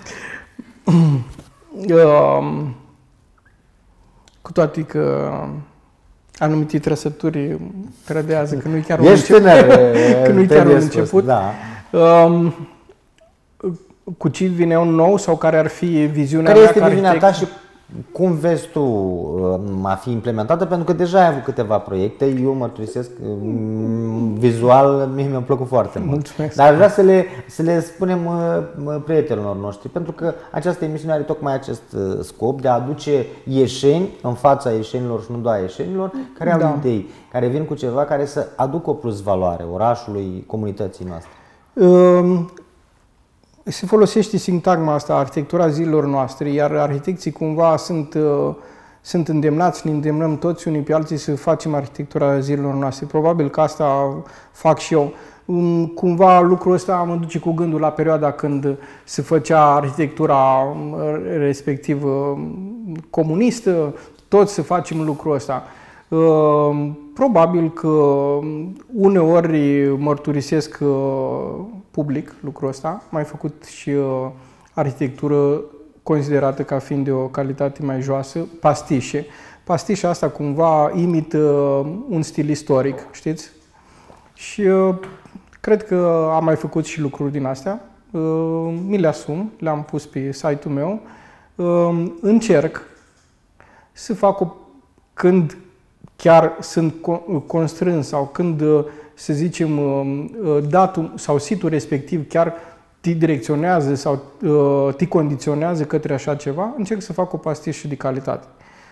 Cu toate că anumite trăsături trădează, că nu-i chiar un Ești început. Tânăr, că nu-i chiar un început. Da. Um, cu ce vine un nou sau care ar fi viziunea care mea este ca viziunea arhitect? ta și cum vezi tu a fi implementată? Pentru că deja ai avut câteva proiecte, eu mărturisesc, vizual mie mi-a plăcut foarte mult. Mulțumesc. Dar vreau să le, să le spunem prietenilor noștri, pentru că această emisiune are tocmai acest scop de a aduce ieșeni în fața ieșenilor și nu doar ieșenilor, care au da. idei, care vin cu ceva care să aducă o plus valoare orașului, comunității noastre. Um... Se folosește sintagma asta, arhitectura zilelor noastre, iar arhitecții cumva sunt, uh, sunt îndemnați, ne îndemnăm toți unii pe alții să facem arhitectura zilelor noastre. Probabil că asta fac și eu. Um, cumva lucrul ăsta mă duce cu gândul la perioada când se făcea arhitectura respectiv comunistă, toți să facem lucrul ăsta. Uh, probabil că uneori mărturisesc uh, public lucrul ăsta. Am mai făcut și uh, arhitectură considerată ca fiind de o calitate mai joasă, pastișe. Pastișa asta cumva imită uh, un stil istoric, știți? Și uh, cred că am mai făcut și lucruri din astea. Uh, mi le asum, le-am pus pe site-ul meu. Uh, încerc să fac o... când chiar sunt constrâns sau când, să zicem, datul sau situl respectiv chiar te direcționează sau te condiționează către așa ceva, încerc să fac o pastișă de calitate.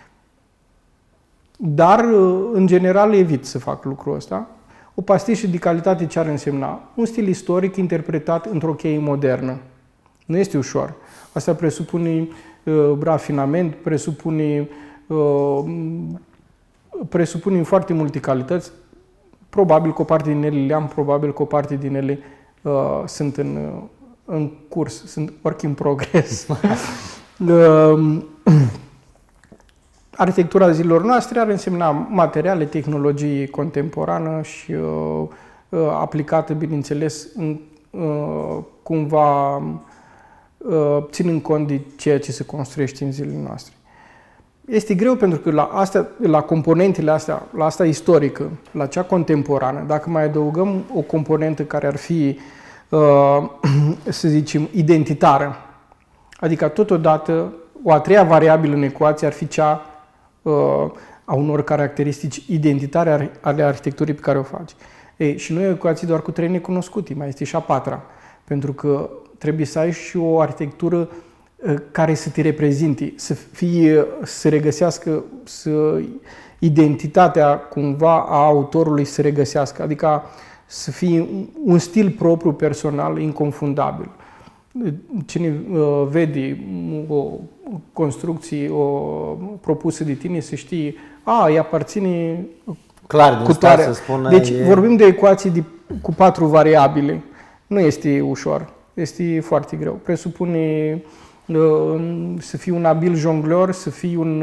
Dar, în general, evit să fac lucrul ăsta. O pastișă de calitate ce ar însemna? Un stil istoric interpretat într-o cheie modernă. Nu este ușor. Asta presupune uh, rafinament, presupune uh, presupune foarte multe calități. Probabil că o parte din ele le-am, probabil că o parte din ele uh, sunt în, uh, în curs, sunt work in progress. uh, arhitectura zilelor noastre ar însemna materiale, tehnologie contemporană și uh, uh, aplicată, bineînțeles, în, uh, cumva uh, ținând cont de ceea ce se construiește în zilele noastre. Este greu pentru că la, astea, la componentele astea, la asta istorică, la cea contemporană, dacă mai adăugăm o componentă care ar fi, uh, să zicem, identitară, adică totodată o a treia variabilă în ecuație ar fi cea uh, a unor caracteristici identitare ale arhitecturii pe care o faci. Ei, și nu e o ecuație doar cu trei necunoscute, mai este și a patra, pentru că trebuie să ai și o arhitectură care să te reprezinte, să fie, să regăsească, să identitatea cumva a autorului să regăsească, adică să fie un stil propriu, personal, inconfundabil. Cine uh, vede o construcție o, propusă de tine să știe, a, îi aparține clar, din start să spună. Deci e... vorbim de ecuații de, cu patru variabile. Nu este ușor, este foarte greu. Presupune să fii un abil jongleur, să fii un,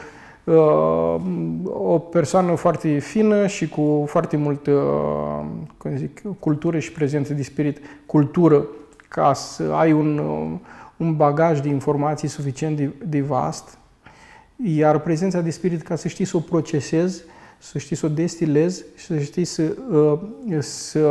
o persoană foarte fină și cu foarte multă, cum zic, cultură și prezență de spirit. Cultură, ca să ai un, un bagaj de informații suficient de, de vast, iar prezența de spirit ca să știi să o procesezi, să știi să o destilezi și să știi să, să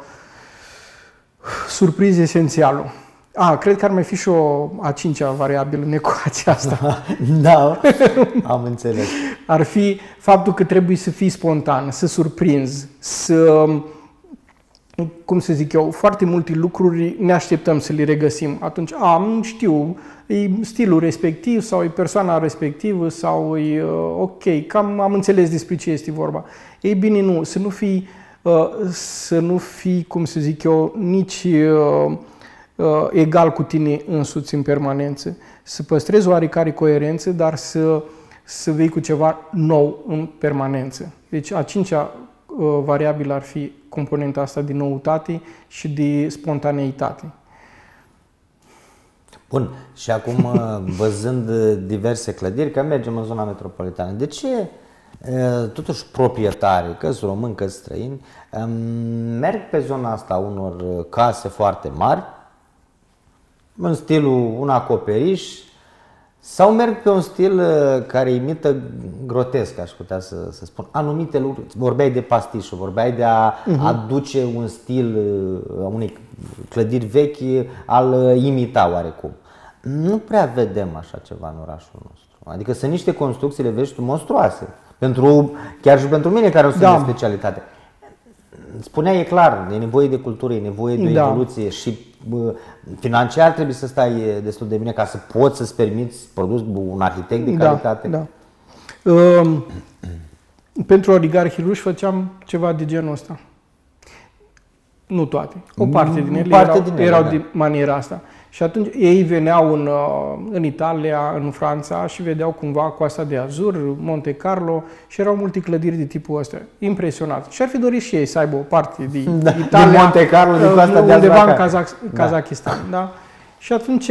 surprizi esențialul. A, cred că ar mai fi și o a cincea variabilă în ecuația asta. Da, am înțeles. Ar fi faptul că trebuie să fii spontan, să surprinzi, să, cum să zic eu, foarte multe lucruri ne așteptăm să le regăsim. Atunci, a, nu știu, e stilul respectiv sau e persoana respectivă sau e ok, cam am înțeles despre ce este vorba. Ei bine, nu, să nu fii, să nu fii, cum să zic eu, nici egal cu tine însuți în permanență, să păstrezi oarecare coerență, dar să, să vii cu ceva nou în permanență. Deci a cincea uh, variabilă ar fi componenta asta de noutate și de spontaneitate. Bun, și acum văzând diverse clădiri, că mergem în zona metropolitană, de ce totuși proprietarii, că-s români, că-s străini, merg pe zona asta unor case foarte mari, în stilul un acoperiș, sau merg pe un stil care imită grotesc, aș putea să, să spun, anumite lucruri. Vorbeai de pastișă, vorbeai de a uh-huh. aduce un stil unei clădiri vechi, al imita oarecum. Nu prea vedem așa ceva în orașul nostru. Adică sunt niște construcții, le vezi tu, monstruoase. Pentru, chiar și pentru mine care o sunt Da. de specialitate. Spunea, e clar, e nevoie de cultură, e nevoie de o Da. evoluție și bă, financiar trebuie să stai destul de bine ca să poți să-ți permiți produs un arhitect de calitate. Da, da. Uh, pentru oligarhii ruși făceam ceva de genul ăsta. Nu toate. O parte din ele parte erau, din ele, erau da. de maniera asta. Și atunci ei veneau în, în Italia, în Franța și vedeau cumva Coasta de Azur, Monte Carlo și erau multe clădiri de tipul ăsta. Impresionat. Și ar fi dorit și ei să aibă o parte de Da, Italia, din Monte Carlo, din Coasta de Azur, undeva în acasă. Kazakh, Da. Kazakistan. Da. Și atunci,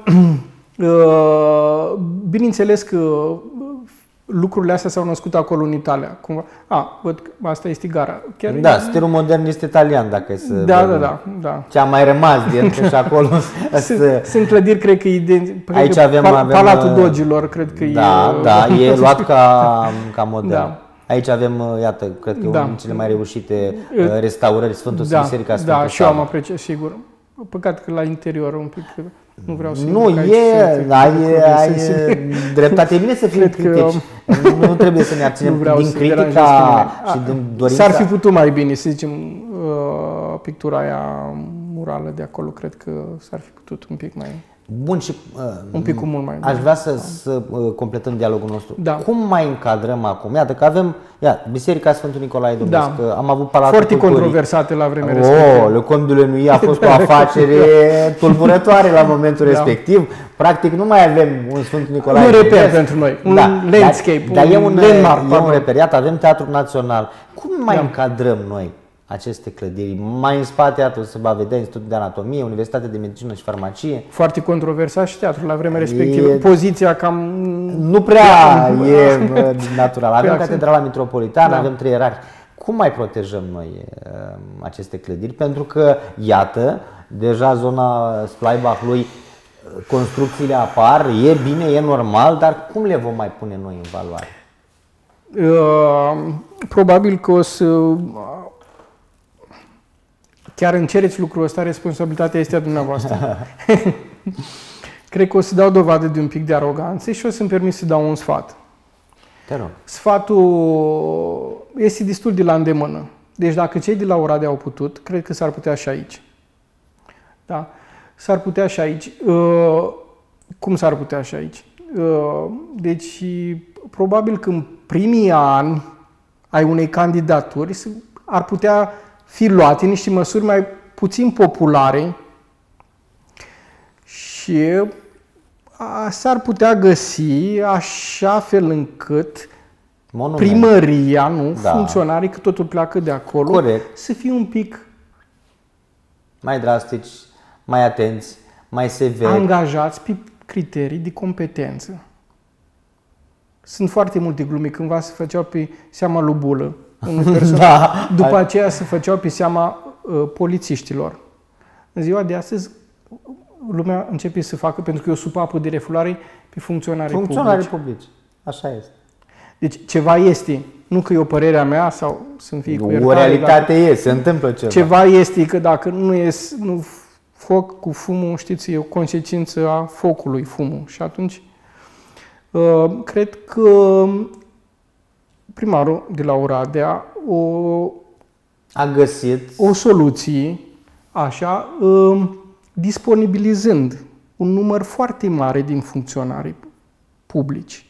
bineînțeles că lucrurile astea s-au născut acolo în Italia. Cumva. A, văd că asta este gara. Chiar Da, stilul modernist italian, dacă e să Da, da, vorbim. da, da. Ce a mai rămas din și acolo. Sunt, să- sunt clădiri, cred că identice. Aici avem- avem, Palatul uh, Dogilor, cred că Da, e... da, e luat ca, ca model. Da. Aici avem, iată, cred că e Da. unul din cele mai reușite uh, restaurări, Sfântul Da, Biserica Sfântul da, și eu am Sava. apreciat, sigur. Păcat că la interior un pic, nu vreau să... Nu, intrc aici e, să- ai, lucruri ai sensibile. dreptate. E bine să fim Cred că- critici. Nu trebuie să ne Nu abținem vreau din să deranjez critica pe și nimeni. din dorința. S-ar fi putut mai bine, să zicem, uh, pictura aia murală de acolo, cred că s-ar fi putut un pic mai... Bun, și uh, Un pic cu mult mai aș bun. vrea să, să uh, completăm dialogul nostru. Da. Cum mai încadrăm acum? Iată că avem, ia, Biserica Sfântul Nicolae Domnesc, Da. că am avut Palatul Foarte Culturii. controversate la vremea respectivă. Oh, Le Comte de Lenui a fost o afacere tulburătoare la momentul Da. respectiv. Practic nu mai avem un Sfântul Nicolae Un reper Domnesc. pentru noi, un Da, landscape, dar, dar un e un, landmark, e un pardon. reper. Iată, avem Teatrul Național. Cum mai Da. încadrăm noi aceste clădiri? Mai în spate, iată, se va vedea Institutul de Anatomie, Universitatea de Medicină și Farmacie. Foarte controversat și teatrul la vremea respectivă. E- Poziția cam... Nu prea e bă, natural. Avem Pe Catedrala Mitropolitană, Da. avem trei ierarhi. Cum mai protejăm noi uh, aceste clădiri? Pentru că, iată, deja zona Splaibahlui, uh, construcțiile apar, e bine, e normal, dar cum le vom mai pune noi în valoare? Uh, probabil că o să... Chiar îmi cereți lucrul ăsta, responsabilitatea este a dumneavoastră. Cred că o să dau dovadă de un pic de aroganță și o să-mi permit să dau un sfat. Te rog. Sfatul este destul de la îndemână. Deci dacă cei de la Oradea au putut, cred că s-ar putea și aici. Da? S-ar putea și aici. Uh, cum s-ar putea și aici? Uh, deci, probabil că în primii ani ai unei candidaturi ar putea fi luate niște măsuri mai puțin populare și a, s-ar putea găsi așa fel încât Monument. primăria, nu, Da. funcționarii, că totul pleacă de acolo, Corect. să fie un pic Mai drastici, mai atenți, mai severi. angajați pe criterii de competență. Sunt foarte multe glume. Cândva se făceau pe seama lui Bulă, unui personaj. Da. După aceea se făceau pe seama uh, polițiștilor. În ziua de astăzi, lumea începe să facă, pentru că e o supapă de refulare, pe funcționarii Funcționarii publici. publici. Așa este. Deci ceva este. Nu că e o părerea mea sau să-mi fie cu O iertare, realitate e, se întâmplă ceva. ceva este că dacă nu e nu, foc cu fumul, știți, e o consecință a focului fumul. Și atunci, uh, cred că primarul de la Oradea o, A găsit o soluție, așa, uh, disponibilizând un număr foarte mare din funcționarii publici.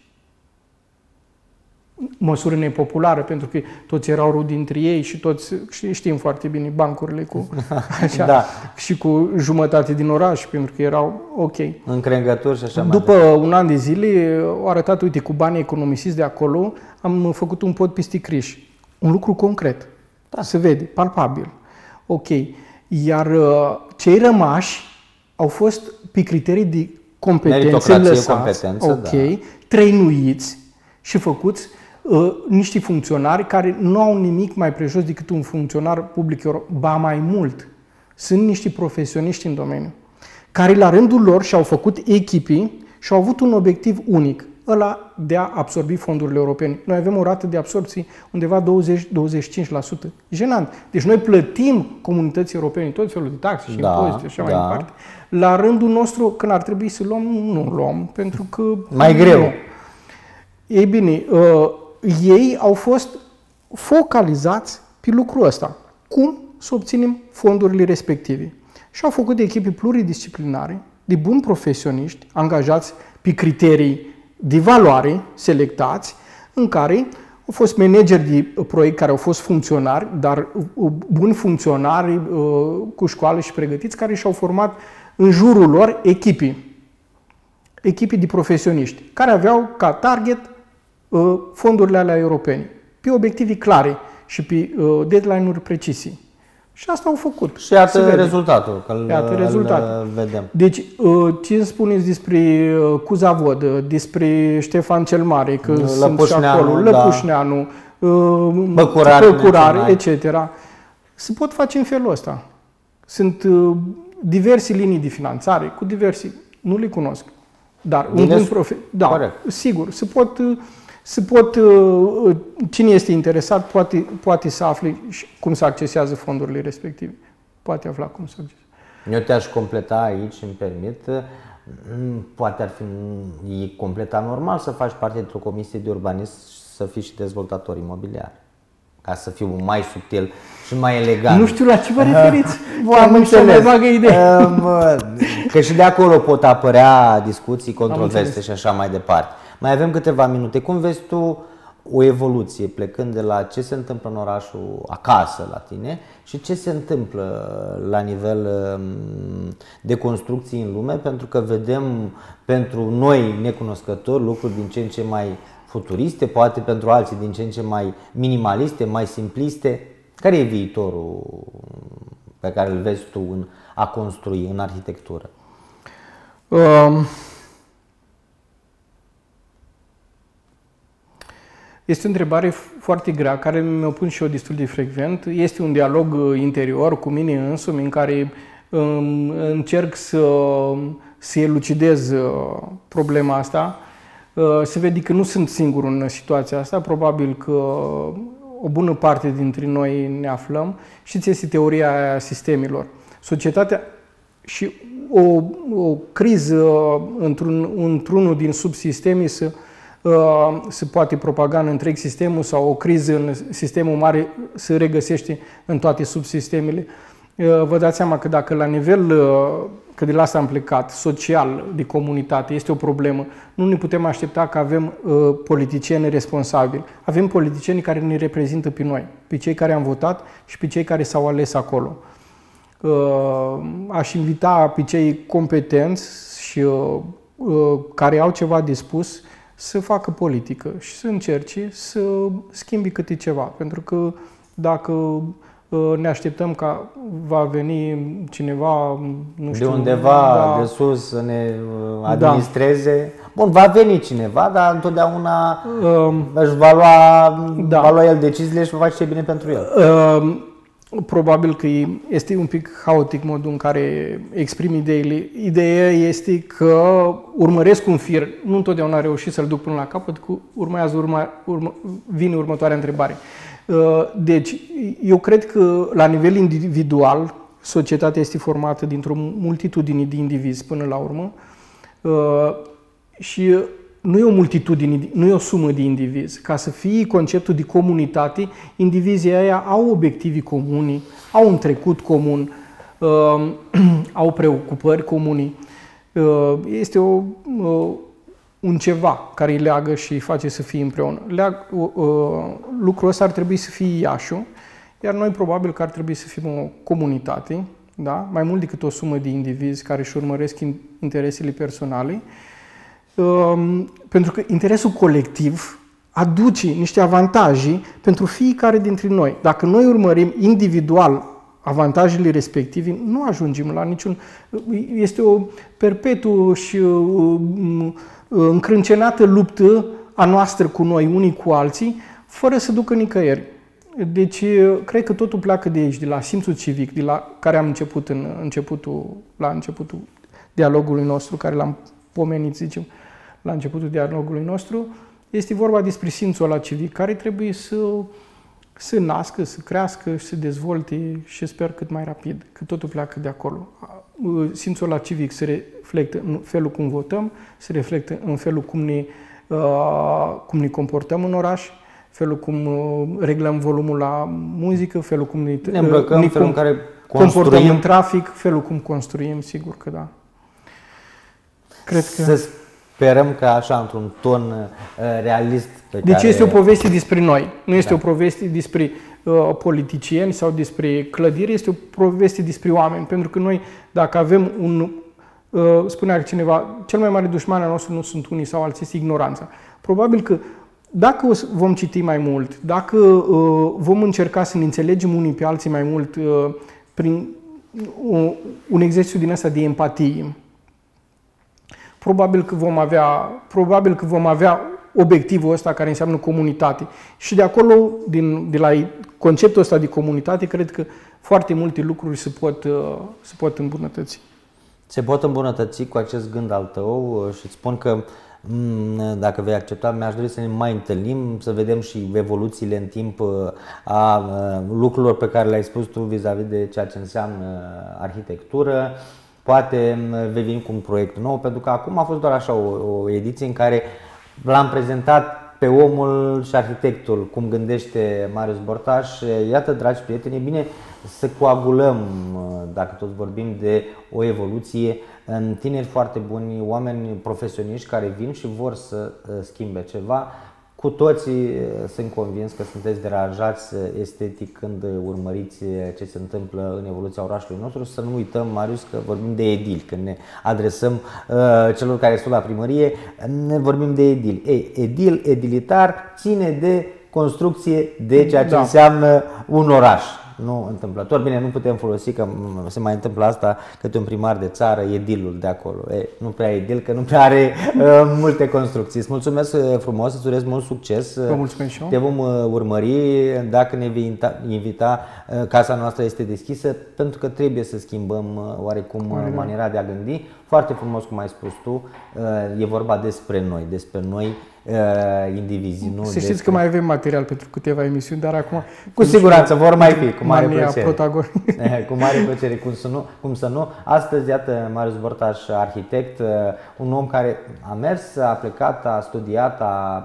Măsură nepopulară, pentru că toți erau rudi dintre ei și toți știm foarte bine bancurile cu așa, Da. și cu jumătate din oraș, pentru că erau ok. încrengături și așa mai După un an de zile, au arătat, uite, cu banii economisiți de acolo, am făcut un pod pisticriș. Un lucru concret. Da. Se vede, palpabil. Ok. Iar uh, cei rămași au fost pe criterii de competențe Meritocrație, lăsați, competență, ok, da. trăinuiți și făcuți uh, niște funcționari care nu au nimic mai prejos decât un funcționar public european. Ba mai mult, sunt niște profesioniști în domeniu, care la rândul lor și-au făcut echipii și au avut un obiectiv unic, ăla de a absorbi fondurile europene. Noi avem o rată de absorpție undeva douăzeci la douăzeci și cinci la sută. Jenant. Deci noi plătim comunității europene tot felul de taxe și Da, impozite și așa da. mai departe. La rândul nostru, când ar trebui să luăm, nu luăm, pentru că... Mai greu. Nu. Ei bine, uh, ei au fost focalizați pe lucrul ăsta. Cum să obținem fondurile respective? Și au făcut echipe pluridisciplinare, de buni profesioniști, angajați pe criterii de valoare, selectați, în care au fost manageri de proiect care au fost funcționari, dar buni funcționari cu școală și pregătiți, care și-au format în jurul lor echipii, echipii de profesioniști, care aveau ca target fondurile alea europene, pe obiective clare și pe deadline-uri precise. Și asta au făcut. Și iată rezultatul, că iată rezultatul. Îl vedem. Deci, ce îmi spuneți despre Cuzavod, despre Ștefan cel Mare, că sunt și acolo, Lăpușneanu, da. Băcurari, Băcurari et cetera. Se pot face în felul ăsta. Sunt diverse linii de finanțare, cu diverse, nu le cunosc. Dar un bun profe... Da, corect. Sigur, se pot... Se pot, cine este interesat poate, poate să afle cum se accesează fondurile respective. Poate afla cum se accesează. Eu te-aș completa aici, îmi permit. Poate ar fi e complet anormal să faci parte dintr-o comisie de urbanism și să fii și dezvoltator imobiliar. Ca să fiu mai subtil și mai elegant. Nu știu la ce vă referiți. Am înțeles. Că și de acolo pot apărea discuții, controverse și așa mai departe. Mai avem câteva minute. Cum vezi tu o evoluție plecând de la ce se întâmplă în orașul acasă la tine și ce se întâmplă la nivel de construcții în lume? Pentru că vedem pentru noi necunoscători lucruri din ce în ce mai futuriste, poate pentru alții din ce în ce mai minimaliste, mai simpliste. Care e viitorul pe care îl vezi tu în a construi în arhitectură? Um... Este o întrebare foarte grea, care mi-o pun și eu destul de frecvent. Este un dialog interior cu mine însumi, în care um, încerc să, să elucidez problema asta. Uh, se vede că nu sunt singur în situația asta, probabil că o bună parte dintre noi ne aflăm. Știți, este teoria aia sistemelor. Societatea și o, o criză într-un, într-unul din subsisteme să se poate propaga în întreg sistemul sau o criză în sistemul mare se regăsește în toate subsistemele. Vă dați seama că dacă la nivel, că de la asta am plecat, social, de comunitate, este o problemă, nu ne putem aștepta că avem politicieni responsabili. Avem politicieni care ne reprezintă pe noi, pe cei care am votat și pe cei care s-au ales acolo. Aș invita pe cei competenți și care au ceva de spus să facă politică și să încerce să schimbi câte ceva. Pentru că dacă ne așteptăm ca va veni cineva, nu știu... De undeva, da, de sus, să ne administreze. Da. Bun, va veni cineva, dar întotdeauna um, își va lua, da. va lua el deciziile și va face ce e bine pentru el. Um, Probabil că este un pic haotic modul în care exprim ideile. Ideea este că urmăresc un fir, nu întotdeauna reușit să-l duc până la capăt, cu urmează urma, urmă, vine următoarea întrebare. Deci, eu cred că la nivel individual, societatea este formată dintr-o multitudine de indivizi până la urmă și nu e o multitudine, nu e o sumă de indivizi. Ca să fie conceptul de comunitate, indivizii aia au obiective comuni, au un trecut comun, uh, au preocupări comune. Uh, este o, uh, un ceva care îi leagă și îi face să fie împreună. Leag, uh, uh, lucrul ăsta ar trebui să fie Iașu, iar noi probabil că ar trebui să fim o comunitate, da? Mai mult decât o sumă de indivizi care își urmăresc interesele personale. Pentru că interesul colectiv aduce niște avantaje pentru fiecare dintre noi. Dacă noi urmărim individual avantajele respective, nu ajungem la niciun... Este o perpetuă și încrâncenată luptă a noastră cu noi, unii cu alții, fără să ducă nicăieri. Deci, cred că totul pleacă de aici, de la simțul civic, de la care am început în începutul, la începutul dialogului nostru, care l-am pomenit, zicem, la începutul dialogului nostru. Este vorba despre simțul ăla civic, care trebuie să, să nască, să crească și să dezvolte și sper cât mai rapid, că totul pleacă de acolo. Simțul ăla civic se reflectă în felul cum votăm, se reflectă în felul cum ne cum ne comportăm în oraș, felul cum reglăm volumul la muzică, felul cum ne, ne îmbrăcăm, ne felul în care comportăm construim. în trafic, felul cum construim, sigur că da. Cred că... Să sperăm că așa, într-un ton uh, realist. Pe deci care... este o poveste despre noi, nu este da. o poveste despre uh, politicieni sau despre clădiri, este o poveste despre oameni. Pentru că noi, dacă avem un, uh, spunea cineva, cel mai mare dușman al nostru nu sunt unii sau alții, este ignoranța. Probabil că dacă vom citi mai mult, dacă uh, vom încerca să ne înțelegem unii pe alții mai mult uh, prin uh, un exercițiu din ăsta de empatie, probabil că vom avea, probabil că vom avea obiectivul ăsta care înseamnă comunitate. Și de acolo, din, de la conceptul ăsta de comunitate, cred că foarte multe lucruri se pot, uh, se pot îmbunătăți. Se pot îmbunătăți cu acest gând al tău și îți spun că dacă vei accepta, mi-aș dori să ne mai întâlnim, să vedem și evoluțiile în timp a lucrurilor pe care le-ai spus tu vis-a-vis de ceea ce înseamnă arhitectură. Poate vei veni cu un proiect nou, pentru că acum a fost doar așa o, o ediție în care l-am prezentat pe omul și arhitectul, cum gândește Marius Bortaș. Iată, dragi prieteni, e bine să coagulăm, dacă tot vorbim de o evoluție, în tineri foarte buni, oameni profesioniști care vin și vor să schimbe ceva. Cu toții sunt convins că sunteți deranjați estetic când urmăriți ce se întâmplă în evoluția orașului nostru. Să nu uităm, Marius, că vorbim de edili. Când ne adresăm uh, celor care sunt la primărie, ne vorbim de edili. Ei, edil, edilitar, ține de construcție, de ceea ce da. înseamnă un oraș. Nu întâmplător. Bine, nu putem folosi, că se mai întâmplă asta, câte un primar de țară, edilul de acolo. E, nu prea edil, că nu prea are uh, multe construcții. Îți mulțumesc frumos, îți urez mult succes. Vă mulțumesc și eu. Te vom uh, urmări. Dacă ne vei invita, uh, casa noastră este deschisă, pentru că trebuie să schimbăm uh, oarecum uh, maniera de a gândi. Foarte frumos, cum ai spus tu, uh, e vorba despre noi, despre noi Uh, indivizii. Nu să știți despre... că mai avem material pentru câteva emisiuni, dar acum... Cu siguranță vor mai fi, cu mare plăcere. Cu mare plăcere, cum să nu. Cum să nu. Astăzi, iată, Marius Bortaș, arhitect, un om care a mers, a plecat, a studiat, a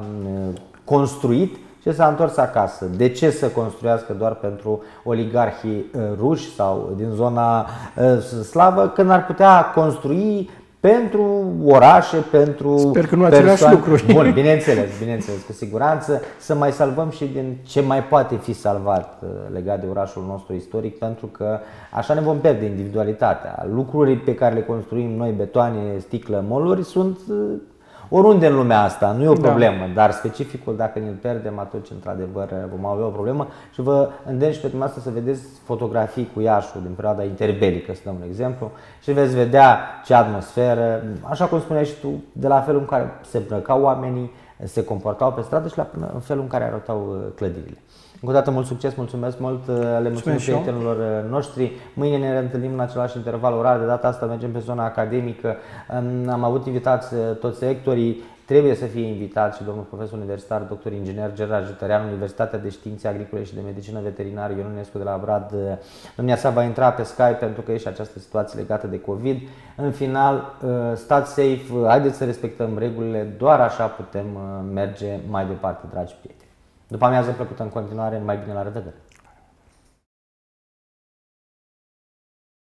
construit și s-a întors acasă. De ce să construiască doar pentru oligarhii ruși sau din zona slavă, când ar putea construi pentru orașe, pentru Sper că nu aceleași lucruri. Bun, bineînțeles, bineînțeles, cu siguranță, să mai salvăm și din ce mai poate fi salvat legat de orașul nostru istoric, pentru că așa ne vom pierde individualitatea. Lucrurile pe care le construim noi, betoane, sticlă, moluri, sunt oriunde în lumea asta, nu e o problemă, da. Dar specificul, dacă ne-l pierdem, atunci într-adevăr vom avea o problemă. Și vă îndemn și pe dumneavoastră să vedeți fotografii cu Iașul din perioada interbelică, să dăm un exemplu, și veți vedea ce atmosferă, așa cum spuneai și tu, de la felul în care se îmbrăcau oamenii, se comportau pe stradă și la în felul în care arătau clădirile. Încă o dată mult succes, mulțumesc mult, le mulțumim prietenilor noștri. Mâine ne reîntâlnim în același interval orar, de data asta mergem pe zona academică. Am avut invitați toți rectorii, trebuie să fie invitat și domnul profesor universitar, doctor inginer Gerard Jutărean, Universitatea de Științe Agricole și de Medicină Veterinară Ion Ionescu de la Brad. Domnia sa va intra pe Skype pentru că e și această situație legată de COVID. În final, stați safe, haideți să respectăm regulile, doar așa putem merge mai departe, dragi prieteni. După amiază plăcută în continuare, mai bine, la revedere!